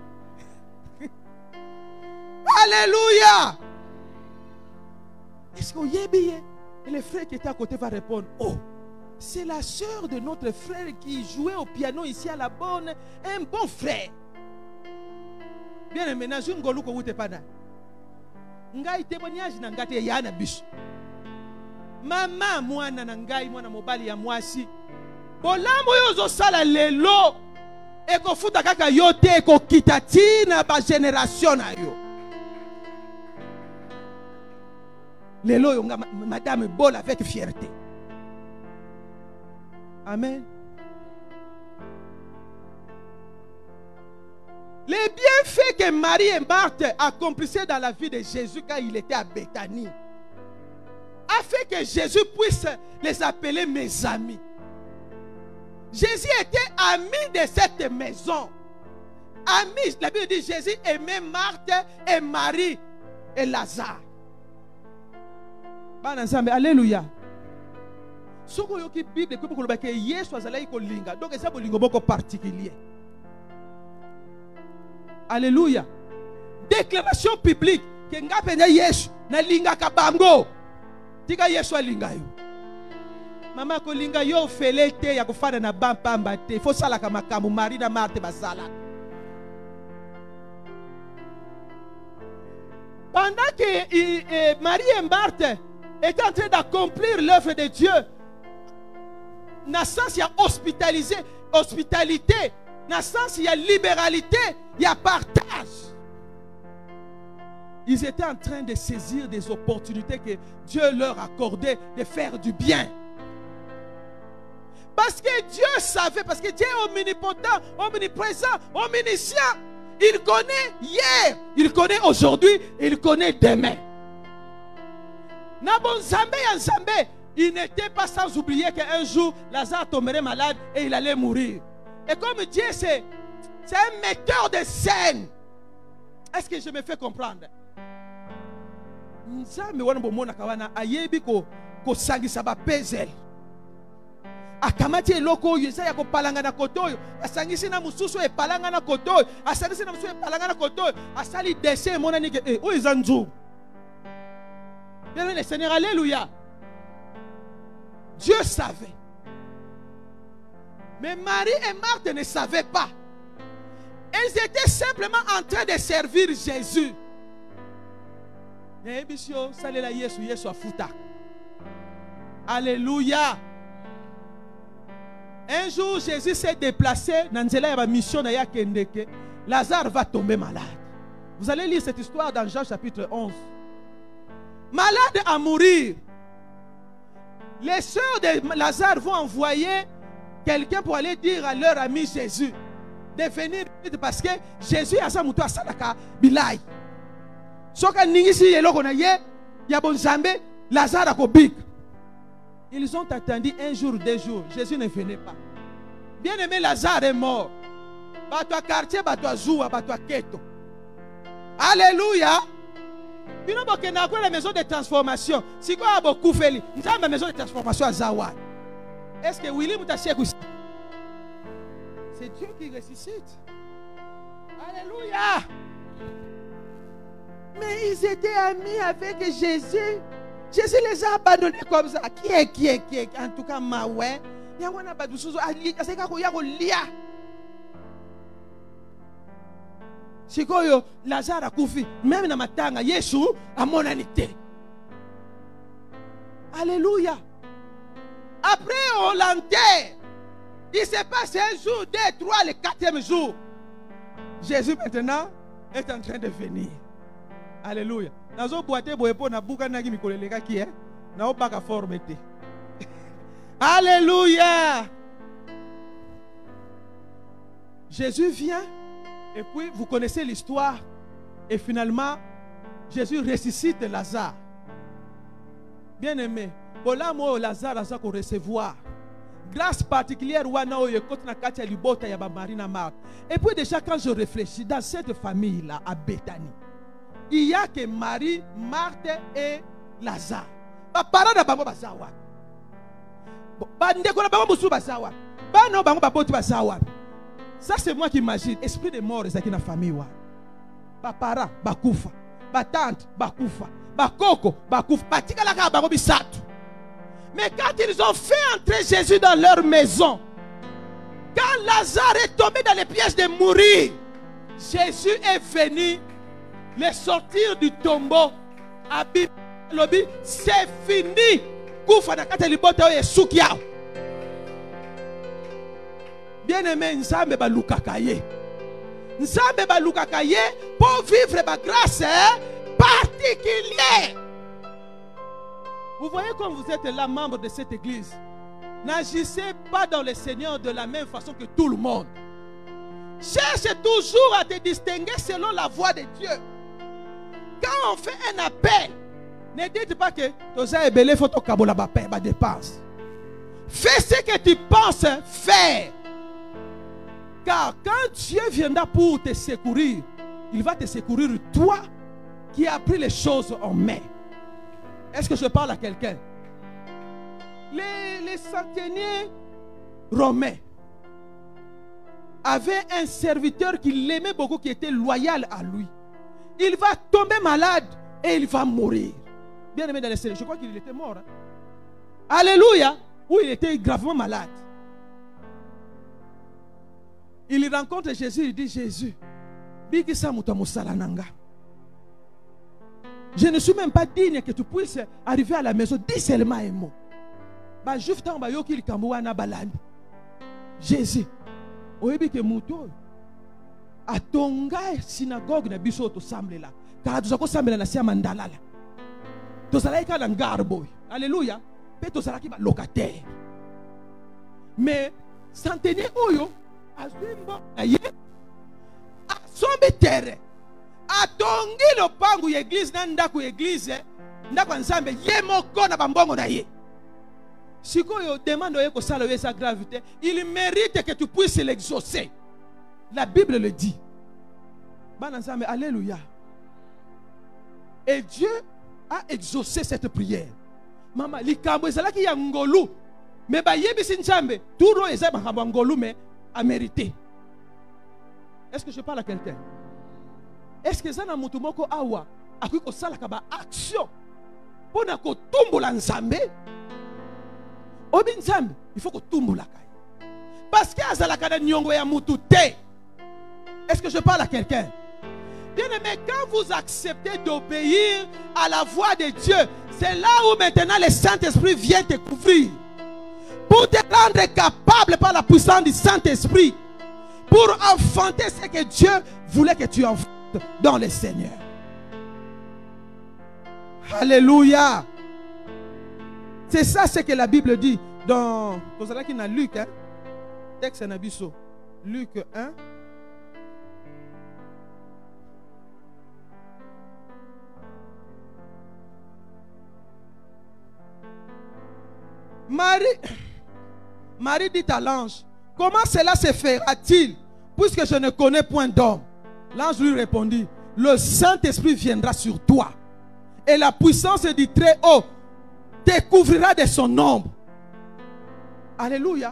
Alléluia. Est-ce qu'on y est bien? Et le frère qui était à côté va répondre, oh, c'est la sœur de notre frère qui jouait au piano ici à la bonne, un bon frère. Bien aimé, na une goluko wute pana. Ngai témoignage na ngate yana biso. Mama mwana na ngai mwana mobali ya mwasi. Bolambo yozo sala lelo. Eko futa kaka yote eko kitati na ba génération na yo. Lelo yonga madame bol avec fierté. Amen. Les bienfaits que Marie et Marthe accomplissaient dans la vie de Jésus quand il était à Béthanie a fait que Jésus puisse les appeler mes amis. Jésus était ami de cette maison. Ami, la Bible dit Jésus aimait Marthe et Marie et Lazare. Alléluia. Soko yoki Bible ko ko ke Yesu azalaki ko linga. Donc c'est bolingo boko particulier. Alléluia. Déclaration publique que ngapenya Yesu na linga ka bango. Tika Yesu alinga yo. Mama ko linga yo felete ya kufana na bampamba te. Fo sala ka makamu Marie na Marthe basala. Pendant que Marie et Marthe étaient en train d'accomplir l'œuvre de Dieu, dans le sens il y a hospitalité, dans le sens il y a libéralité, il y a partage. Ils étaient en train de saisir des opportunités que Dieu leur accordait de faire du bien. Parce que Dieu savait, parce que Dieu est omnipotent, omniprésent, omniscient. Il connaît hier, il connaît aujourd'hui, il connaît demain. Il n'était pas sans oublier qu'un jour, Lazare tomberait malade et il allait mourir. Et comme Dieu C'est un metteur de scène. Est-ce que je me fais comprendre? Nzambe wana bomona kawana ayebi ko sangisa ba puzzle. Akamati eloko oyo eza ya kopalanga na kotoyo, asangisi na mususu epalanga na kotoyo, asangisi na mususu epalanga na kotoyo, asali dessin monani ke oyo eza nzu. Bien le Seigneur, alléluia. Dieu savait. Mais Marie et Marthe ne savaient pas. Elles étaient simplement en train de servir Jésus. Alléluia. Un jour, Jésus s'est déplacé dans la mission de Kendeke. Lazare va tomber malade. Vous allez lire cette histoire dans Jean chapitre 11. Malade à mourir. Les sœurs de Lazare vont envoyer quelqu'un pour aller dire à leur ami Jésus de venir vite parce que Jésus a sa moutou à Salaka Bilay. Soka ningisi yeloko na ye ya bonzambe Lazare a kobik. Ils ont attendu un jour, 2 jours. Jésus ne venait pas. Bien aimé, Lazare est mort. Batwa quartier, batwa zoua, batwa keto. Alléluia. Nous avons la maison de transformation. Si quoi a beaucoup fait, nous avons la maison de transformation à Zawad. Est-ce que Willy Moutachekou? C'est Dieu qui ressuscite. Alléluia. Mais ils étaient amis avec Jésus. Jésus les a abandonnés comme ça. Qui est? En tout cas, Maoué. Il y a un abandon. Il y a Sikoyo, Lazare a koufi. Même dans ma tanga, Yesu a monanité. Alléluia. Après, on l'enterre. Il s'est passé 1 jour, 2, 3, le 4e jour. Jésus maintenant est en train de venir. Alléluia. Nazo boite boepo na buka nagi mikoleleka ki eh. Na obaka formete. Alléluia. Jésus vient. Et puis, vous connaissez l'histoire. Et finalement, Jésus ressuscite Lazare. Bien aimé, pour l'amour, Lazare a recevoir. Grâce particulière, et puis déjà, quand je réfléchis, dans cette famille-là, à Bethanie, il y a que Marie, Marthe et Lazare. Ça c'est moi qui imagine. Esprit de mort est dans la famille. Ba para, ba kufa, ba tante, ba kufa, ba koko, ba kufa, ba tikalaka ba bisatu. Mais quand ils ont fait entrer Jésus dans leur maison, quand Lazare est tombé dans les pièges de mourir, Jésus est venu les sortir du tombeau. C'est fini. Kufa na kata libota oye sukiao. Bien-aimé, Nzambe balukakaye. Nzambe balukakaye pour vivre ma grâce particulière. Vous voyez comme vous êtes là, membre de cette église. N'agissez pas dans le Seigneur de la même façon que tout le monde. Cherche toujours à te distinguer selon la voix de Dieu. Quand on fait un appel, ne dites pas que Toza Ebele faut kabola ba paix, ba dépense. Fais ce que tu penses faire. Car quand Dieu viendra pour te secourir, il va te secourir toi qui as pris les choses en main. Est-ce que je parle à quelqu'un? Les centeniers romains avaient un serviteur qui l'aimait beaucoup, qui était loyal à lui. Il va tomber malade et il va mourir. Bien aimé dans les Seigneur, je crois qu'il était mort. Hein? Alléluia. Ou il était gravement malade. Il rencontre Jésus, il dit Jésus, je ne suis même pas digne que tu puisses arriver à la maison. Dis seulement un mot. Jésus, oyebi ke muto atonga synagogue na biso to semble là. Car tu zako semble na sia mandala là. To sala ka na ngarbo. Alléluia. Pe to sala ki ba locataire. Mais centenier oyo azimba aye asombe terre atongi lopangu ya église na ndako ya église ndako nzambe ye moko na bambongo na ye. Sikoyo demande oye ko sala sa gravité, il mérite que tu puisses l'exaucer. La Bible le dit. Alléluia. Et Dieu a exaucé cette prière. Maman, likambo ezalaki ya ngolu. Mais ba yebisi nzambe, tout ro eza makambo ngolu mais a mérité. Est-ce que je parle à quelqu'un? Est-ce que zana mutu moko awa akoki kosalaka ba action pona kotumbola nzambe? Obi nzambe, il faut kotumbolaka. Parce que azalaka na nyongo ya mutu te. Est-ce que je parle à quelqu'un? Bien-aimé, quand vous acceptez d'obéir à la voix de Dieu, c'est là où maintenant le Saint-Esprit vient te couvrir. Pour te rendre capable par la puissance du Saint-Esprit. Pour enfanter ce que Dieu voulait que tu enfantes dans le Seigneur. Alléluia. C'est ça ce que la Bible dit dans Luc, hein? Texte Nabiso. Luc 1. Marie dit à l'ange, comment cela se fera-t-il puisque je ne connais point d'homme? L'ange lui répondit, le Saint-Esprit viendra sur toi et la puissance du Très-Haut te couvrira de son ombre. Alléluia.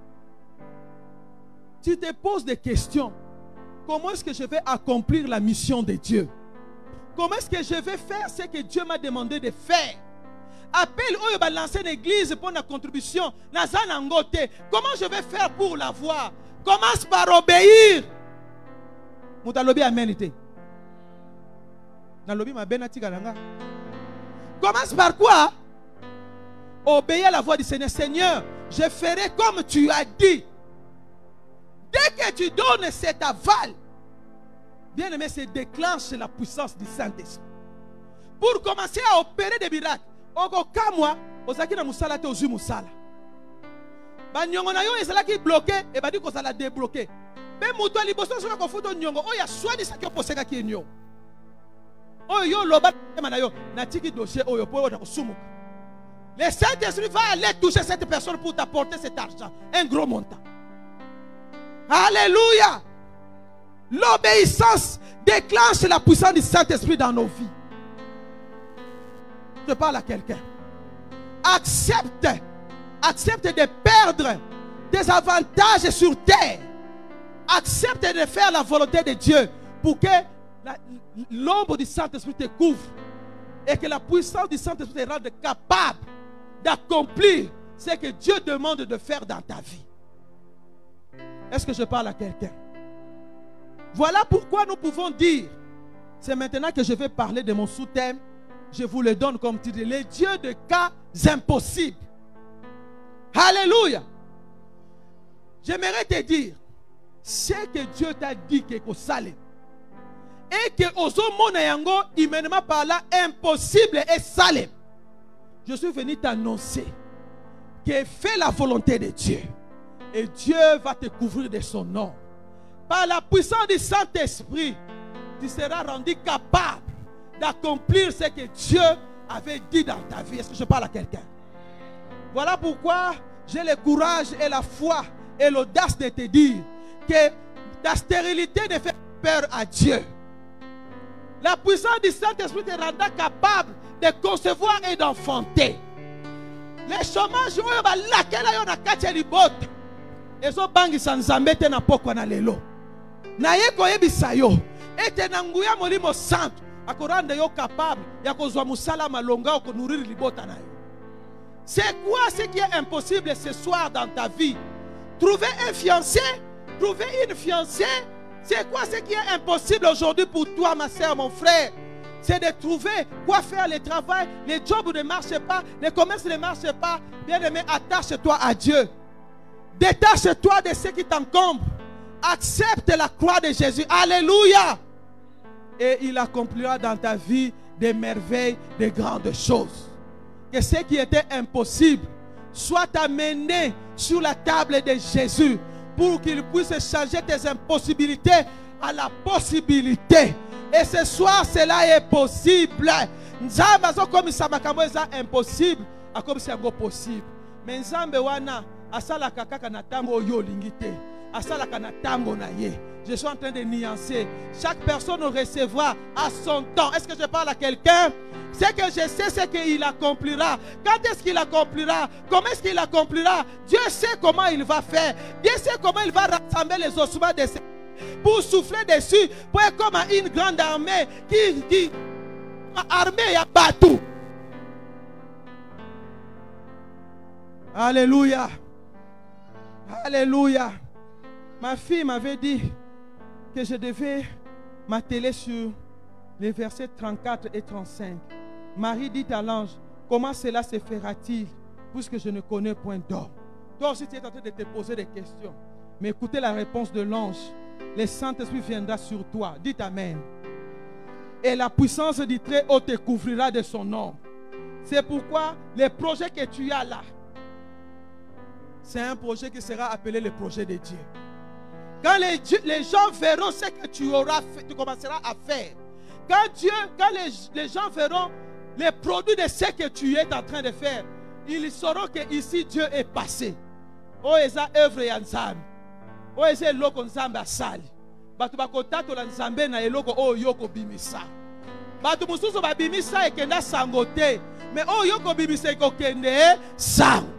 Tu te poses des questions. Comment est-ce que je vais accomplir la mission de Dieu? Comment est-ce que je vais faire ce que Dieu m'a demandé de faire? Appelle où va lancer une église pour la contribution. Comment je vais faire pour l'avoir? Commence par obéir. Commence par quoi? Obéir à la voix du Seigneur. Seigneur, je ferai comme tu as dit. Dès que tu donnes cet aval, bien aimé, c'est déclenche la puissance du Saint-Esprit. Pour commencer à opérer des miracles. Okamwa, ozaki na musala te ozu musala. Ba nyongo na yo ezalaki bloqué et ba di ko sala débloqué. Be muto liboso so ko futo nyongo oya swadi sa ko poseka ki nyo. Oyo loba na yo na tiki dossier oyo po na kosumuka. Le Saint-Esprit va aller toucher cette personne pour t'apporter cet argent, un gros montant. Alléluia. L'obéissance déclenche la puissance du Saint-Esprit dans nos vies. Je parle à quelqu'un. Accepte de perdre des avantages sur terre. Accepte de faire la volonté de Dieu pour que l'ombre du Saint-Esprit te couvre et que la puissance du Saint-Esprit te rende capable d'accomplir ce que Dieu demande de faire dans ta vie. Est-ce que je parle à quelqu'un? Voilà pourquoi nous pouvons dire, c'est maintenant que je vais parler de mon sous-thème. Je vous le donne comme titre, les dieux de cas impossibles. Alléluia. J'aimerais te dire, ce que Dieu t'a dit que salé et que ozo mona yango humainement parlant impossible et salé. Je suis venu t'annoncer que fais la volonté de Dieu et Dieu va te couvrir de son nom. Par la puissance du Saint-Esprit, tu seras rendu capable d'accomplir ce que Dieu avait dit dans ta vie. Est-ce que je parle à quelqu'un? Voilà pourquoi j'ai le courage et la foi et l'audace de te dire que ta stérilité ne fait peur à Dieu. La puissance du Saint-Esprit te rendra capable de concevoir et d'enfanter. Les chômages, et so bangi sanzambete na poko na lelo. Na yeko yebisa yo. Ete na nguya molimo santo. Akorande yo capable ya kozwa musala malonga o konuriri libota na yo. C'est quoi ce qui est impossible ce soir dans ta vie? Trouver un fiancé, trouver une fiancée. C'est quoi ce qui est impossible aujourd'hui pour toi, ma soeur, mon frère? C'est de trouver quoi faire le travail. Les jobs ne marchent pas, les commerces ne marchent pas. Bien-aimé, attache-toi à Dieu. Détache-toi de ce qui t'encombre. Accepte la croix de Jésus. Alléluia. Et il accomplira dans ta vie des merveilles, des grandes choses. Que ce qui était impossible soit amené sur la table de Jésus pour qu'il puisse changer tes impossibilités à la possibilité. Et ce soir, cela est possible. Comme ça est impossible, comme c'est possible. Mais Nzambe wana asala kaka na tango yo lingite. Je suis en train de nuancer. Chaque personne recevra à son temps. Est-ce que je parle à quelqu'un? Ce que je sais, c'est qu'il accomplira. Quand est-ce qu'il accomplira? Comment est-ce qu'il accomplira? Dieu sait comment il va faire. Dieu sait comment il va rassembler les ossements de ses pour souffler dessus, pour être comme une grande armée qui armée à Batou. Alléluia. Alléluia. Ma fille m'avait dit que je devais m'atteler sur les versets 34 et 35. Marie dit à l'ange, comment cela se fera-t-il puisque je ne connais point d'homme? Toi aussi tu es en train de te poser des questions. Mais écoutez la réponse de l'ange. Le Saint-Esprit viendra sur toi. Dites Amen. Et la puissance du Très-Haut te couvrira de son nom. C'est pourquoi les projets que tu as là, c'est un projet qui sera appelé le projet de Dieu. Quand les gens verront ce que tu commenceras à faire. Quand les gens verront les produits de ce que tu es en train de faire, ils sauront que ici Dieu est passé. Oh, eza œuvre ya Nzambe. Oh, eza eloko Nzambe asali. Batu bakotato la Nzambe na eloko oh yoko bimisa. Batu mususu ba bimisa ekenda sangote. Mais oh yoko bimisa ekokende sang.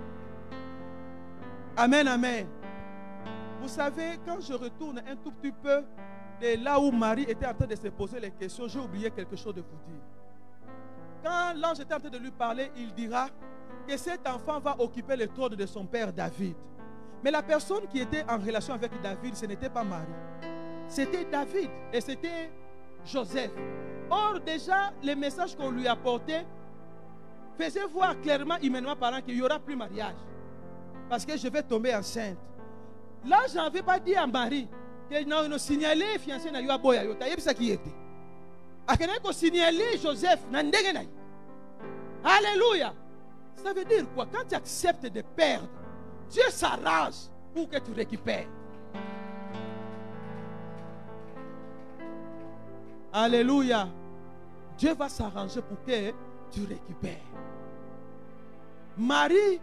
Amen, amen. Vous savez, quand je retourne un tout petit peu de là où Marie était en train de se poser les questions, j'ai oublié quelque chose de vous dire. Quand l'ange était en train de lui parler, il dira que cet enfant va occuper le trône de son père David. Mais la personne qui était en relation avec David, ce n'était pas Marie. C'était David et c'était Joseph. Or, déjà, les messages qu'on lui apportait faisaient voir clairement, humainement parlant, qu'il n'y aura plus mariage. Parce que je vais tomber enceinte. Là, je n'avais pas dit à Marie que nous avons signalé fiancé na yo boya yo. Tu sais ce qui était. Akené ko signalé Joseph na ndenge na. Alléluia. Ça veut dire quoi? Quand tu acceptes de perdre, Dieu s'arrange pour que tu récupères. Alléluia. Dieu va s'arranger pour que tu récupères. Marie.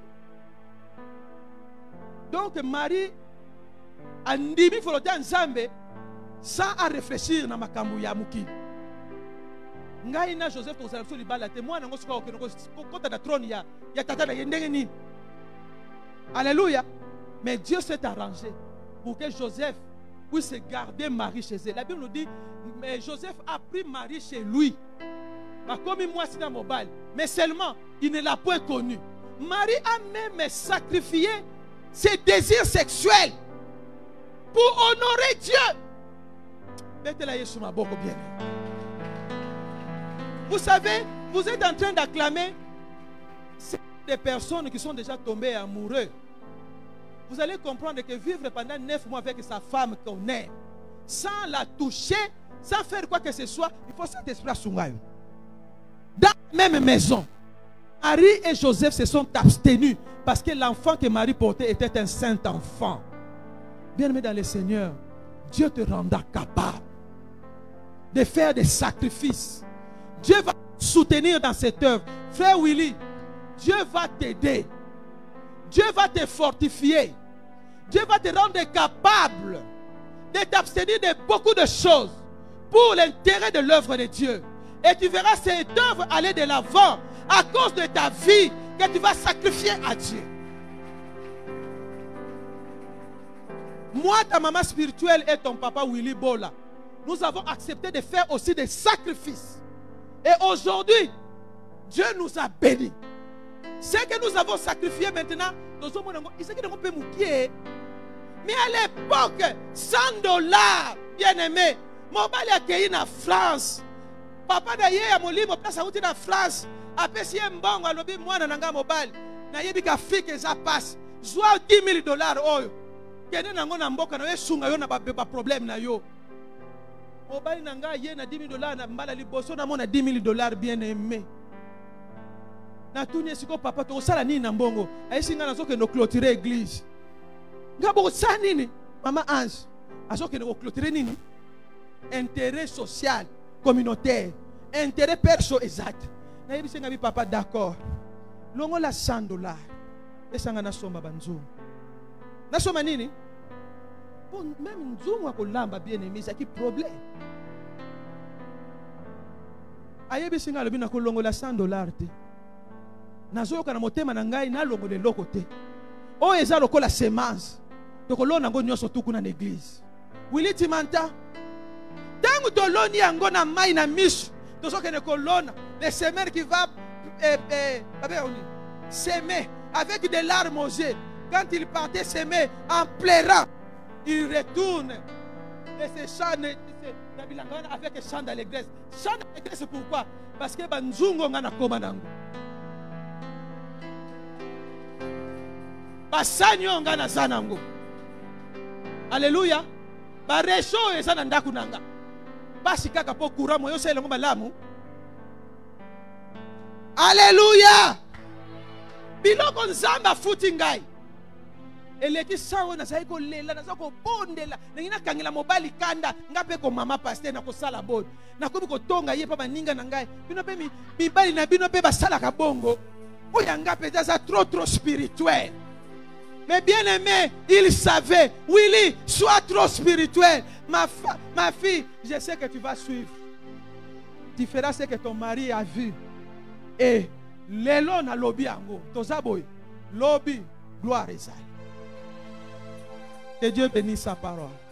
Donc Marie andimi folote Nzambe sans à réfléchir na makambo ya mukili. Ngai na Joseph to salafso libala te mwana ngo suka okeno kota na trône ya tata na yendenge ni. Alléluia. Mais Dieu s'est arrangé pour que Joseph puisse garder Marie chez elle. La Bible nous dit mais Joseph a pris Marie chez lui. Comme moi c'est dans mobile, mais seulement il ne l'a point connu. Marie a même sacrifié ses désirs sexuels pour honorer Dieu. Vous savez, vous êtes en train d'acclamer des personnes qui sont déjà tombées amoureux. Vous allez comprendre que vivre pendant 9 mois avec sa femme qu'on aime, sans la toucher, sans faire quoi que ce soit, il faut cet esprit à Sungayo. Dans la même maison, Marie et Joseph se sont abstenus parce que l'enfant que Marie portait était un saint enfant. Bien-aimé dans le Seigneur, Dieu te rendra capable de faire des sacrifices. Dieu va te soutenir dans cette œuvre. Frère Willy, Dieu va t'aider. Dieu va te fortifier. Dieu va te rendre capable de t'abstenir de beaucoup de choses pour l'intérêt de l'œuvre de Dieu. Et tu verras cette œuvre aller de l'avant à cause de ta vie que tu vas sacrifier à Dieu. Moi, ta maman spirituelle et ton papa Willy Bola, nous avons accepté de faire aussi des sacrifices. Et aujourd'hui, Dieu nous a bénis. Ce que nous avons sacrifié maintenant, mais à l'époque, $100, bien aimé, mon bali a accueilli en France. Papa d'ailleurs, mon livre place à en France. Après, si un bon, alors moi, nanga mobile, na yebika fille que ça passe. Soit $10,000. Oh, kene nango na mboka na yesunga yo na ba problème na yo. Mobile nanga ye na $10,000 na mbala liboso na mona $10,000 bien aimé. Na tunie siko papa to sala nini na mbongo. Aisinga na soke no clôturer église. Ngabo sa nini? Mama Ange. Asoke no clôturer nini? Intérêt social, communautaire, intérêt perso exact. Na yebi senga bi papa d'accord. Longo la $100. Esanga na soma banzo. Na soma nini? même nzungu akolamba bien aimé, c'est qui problème. Ayebi singa lobi na kolongola $100 te. Nazoyoka na motema na ngai na longole loko te. O eza lokola semence. Tokolona ngo nyoso tuku na l'église. Wili timanta. Tangu toloni yango na mai na misu. Tozoke ne kolona les semeurs qui va s'aimer avec des larmes aux yeux. Quand il partait s'aimer en pleurant, il retourne et se chante avec chant dans l'église. Chant dans l'église, c'est pourquoi? Parce que banzungo ngana komanango. Basanyo ngana zanango. Alléluia. Baresho ezana ndaku nanga. Basi kaka po courant moyo sele ngomba lamu. Alléluia. Biloko nzamba futi ngai. Eleki sawo na saiko lela na sako bondela na ngina kangela mobali kanda ngape ko mama pasteur na ko sala bod na ko ko tonga ye pa baninga na ngai bino pe mibali na bino pe basala ka bongo oya ngape ça trop spirituel. Mais bien aimé, il savait, Willy, sois trop spirituel. Ma fille, je sais que tu vas suivre. Tu feras ce que ton mari a vu. Et l'élo na lobby ango, tozaboy, lobby, gloire et ça. Que Dieu bénisse sa parole.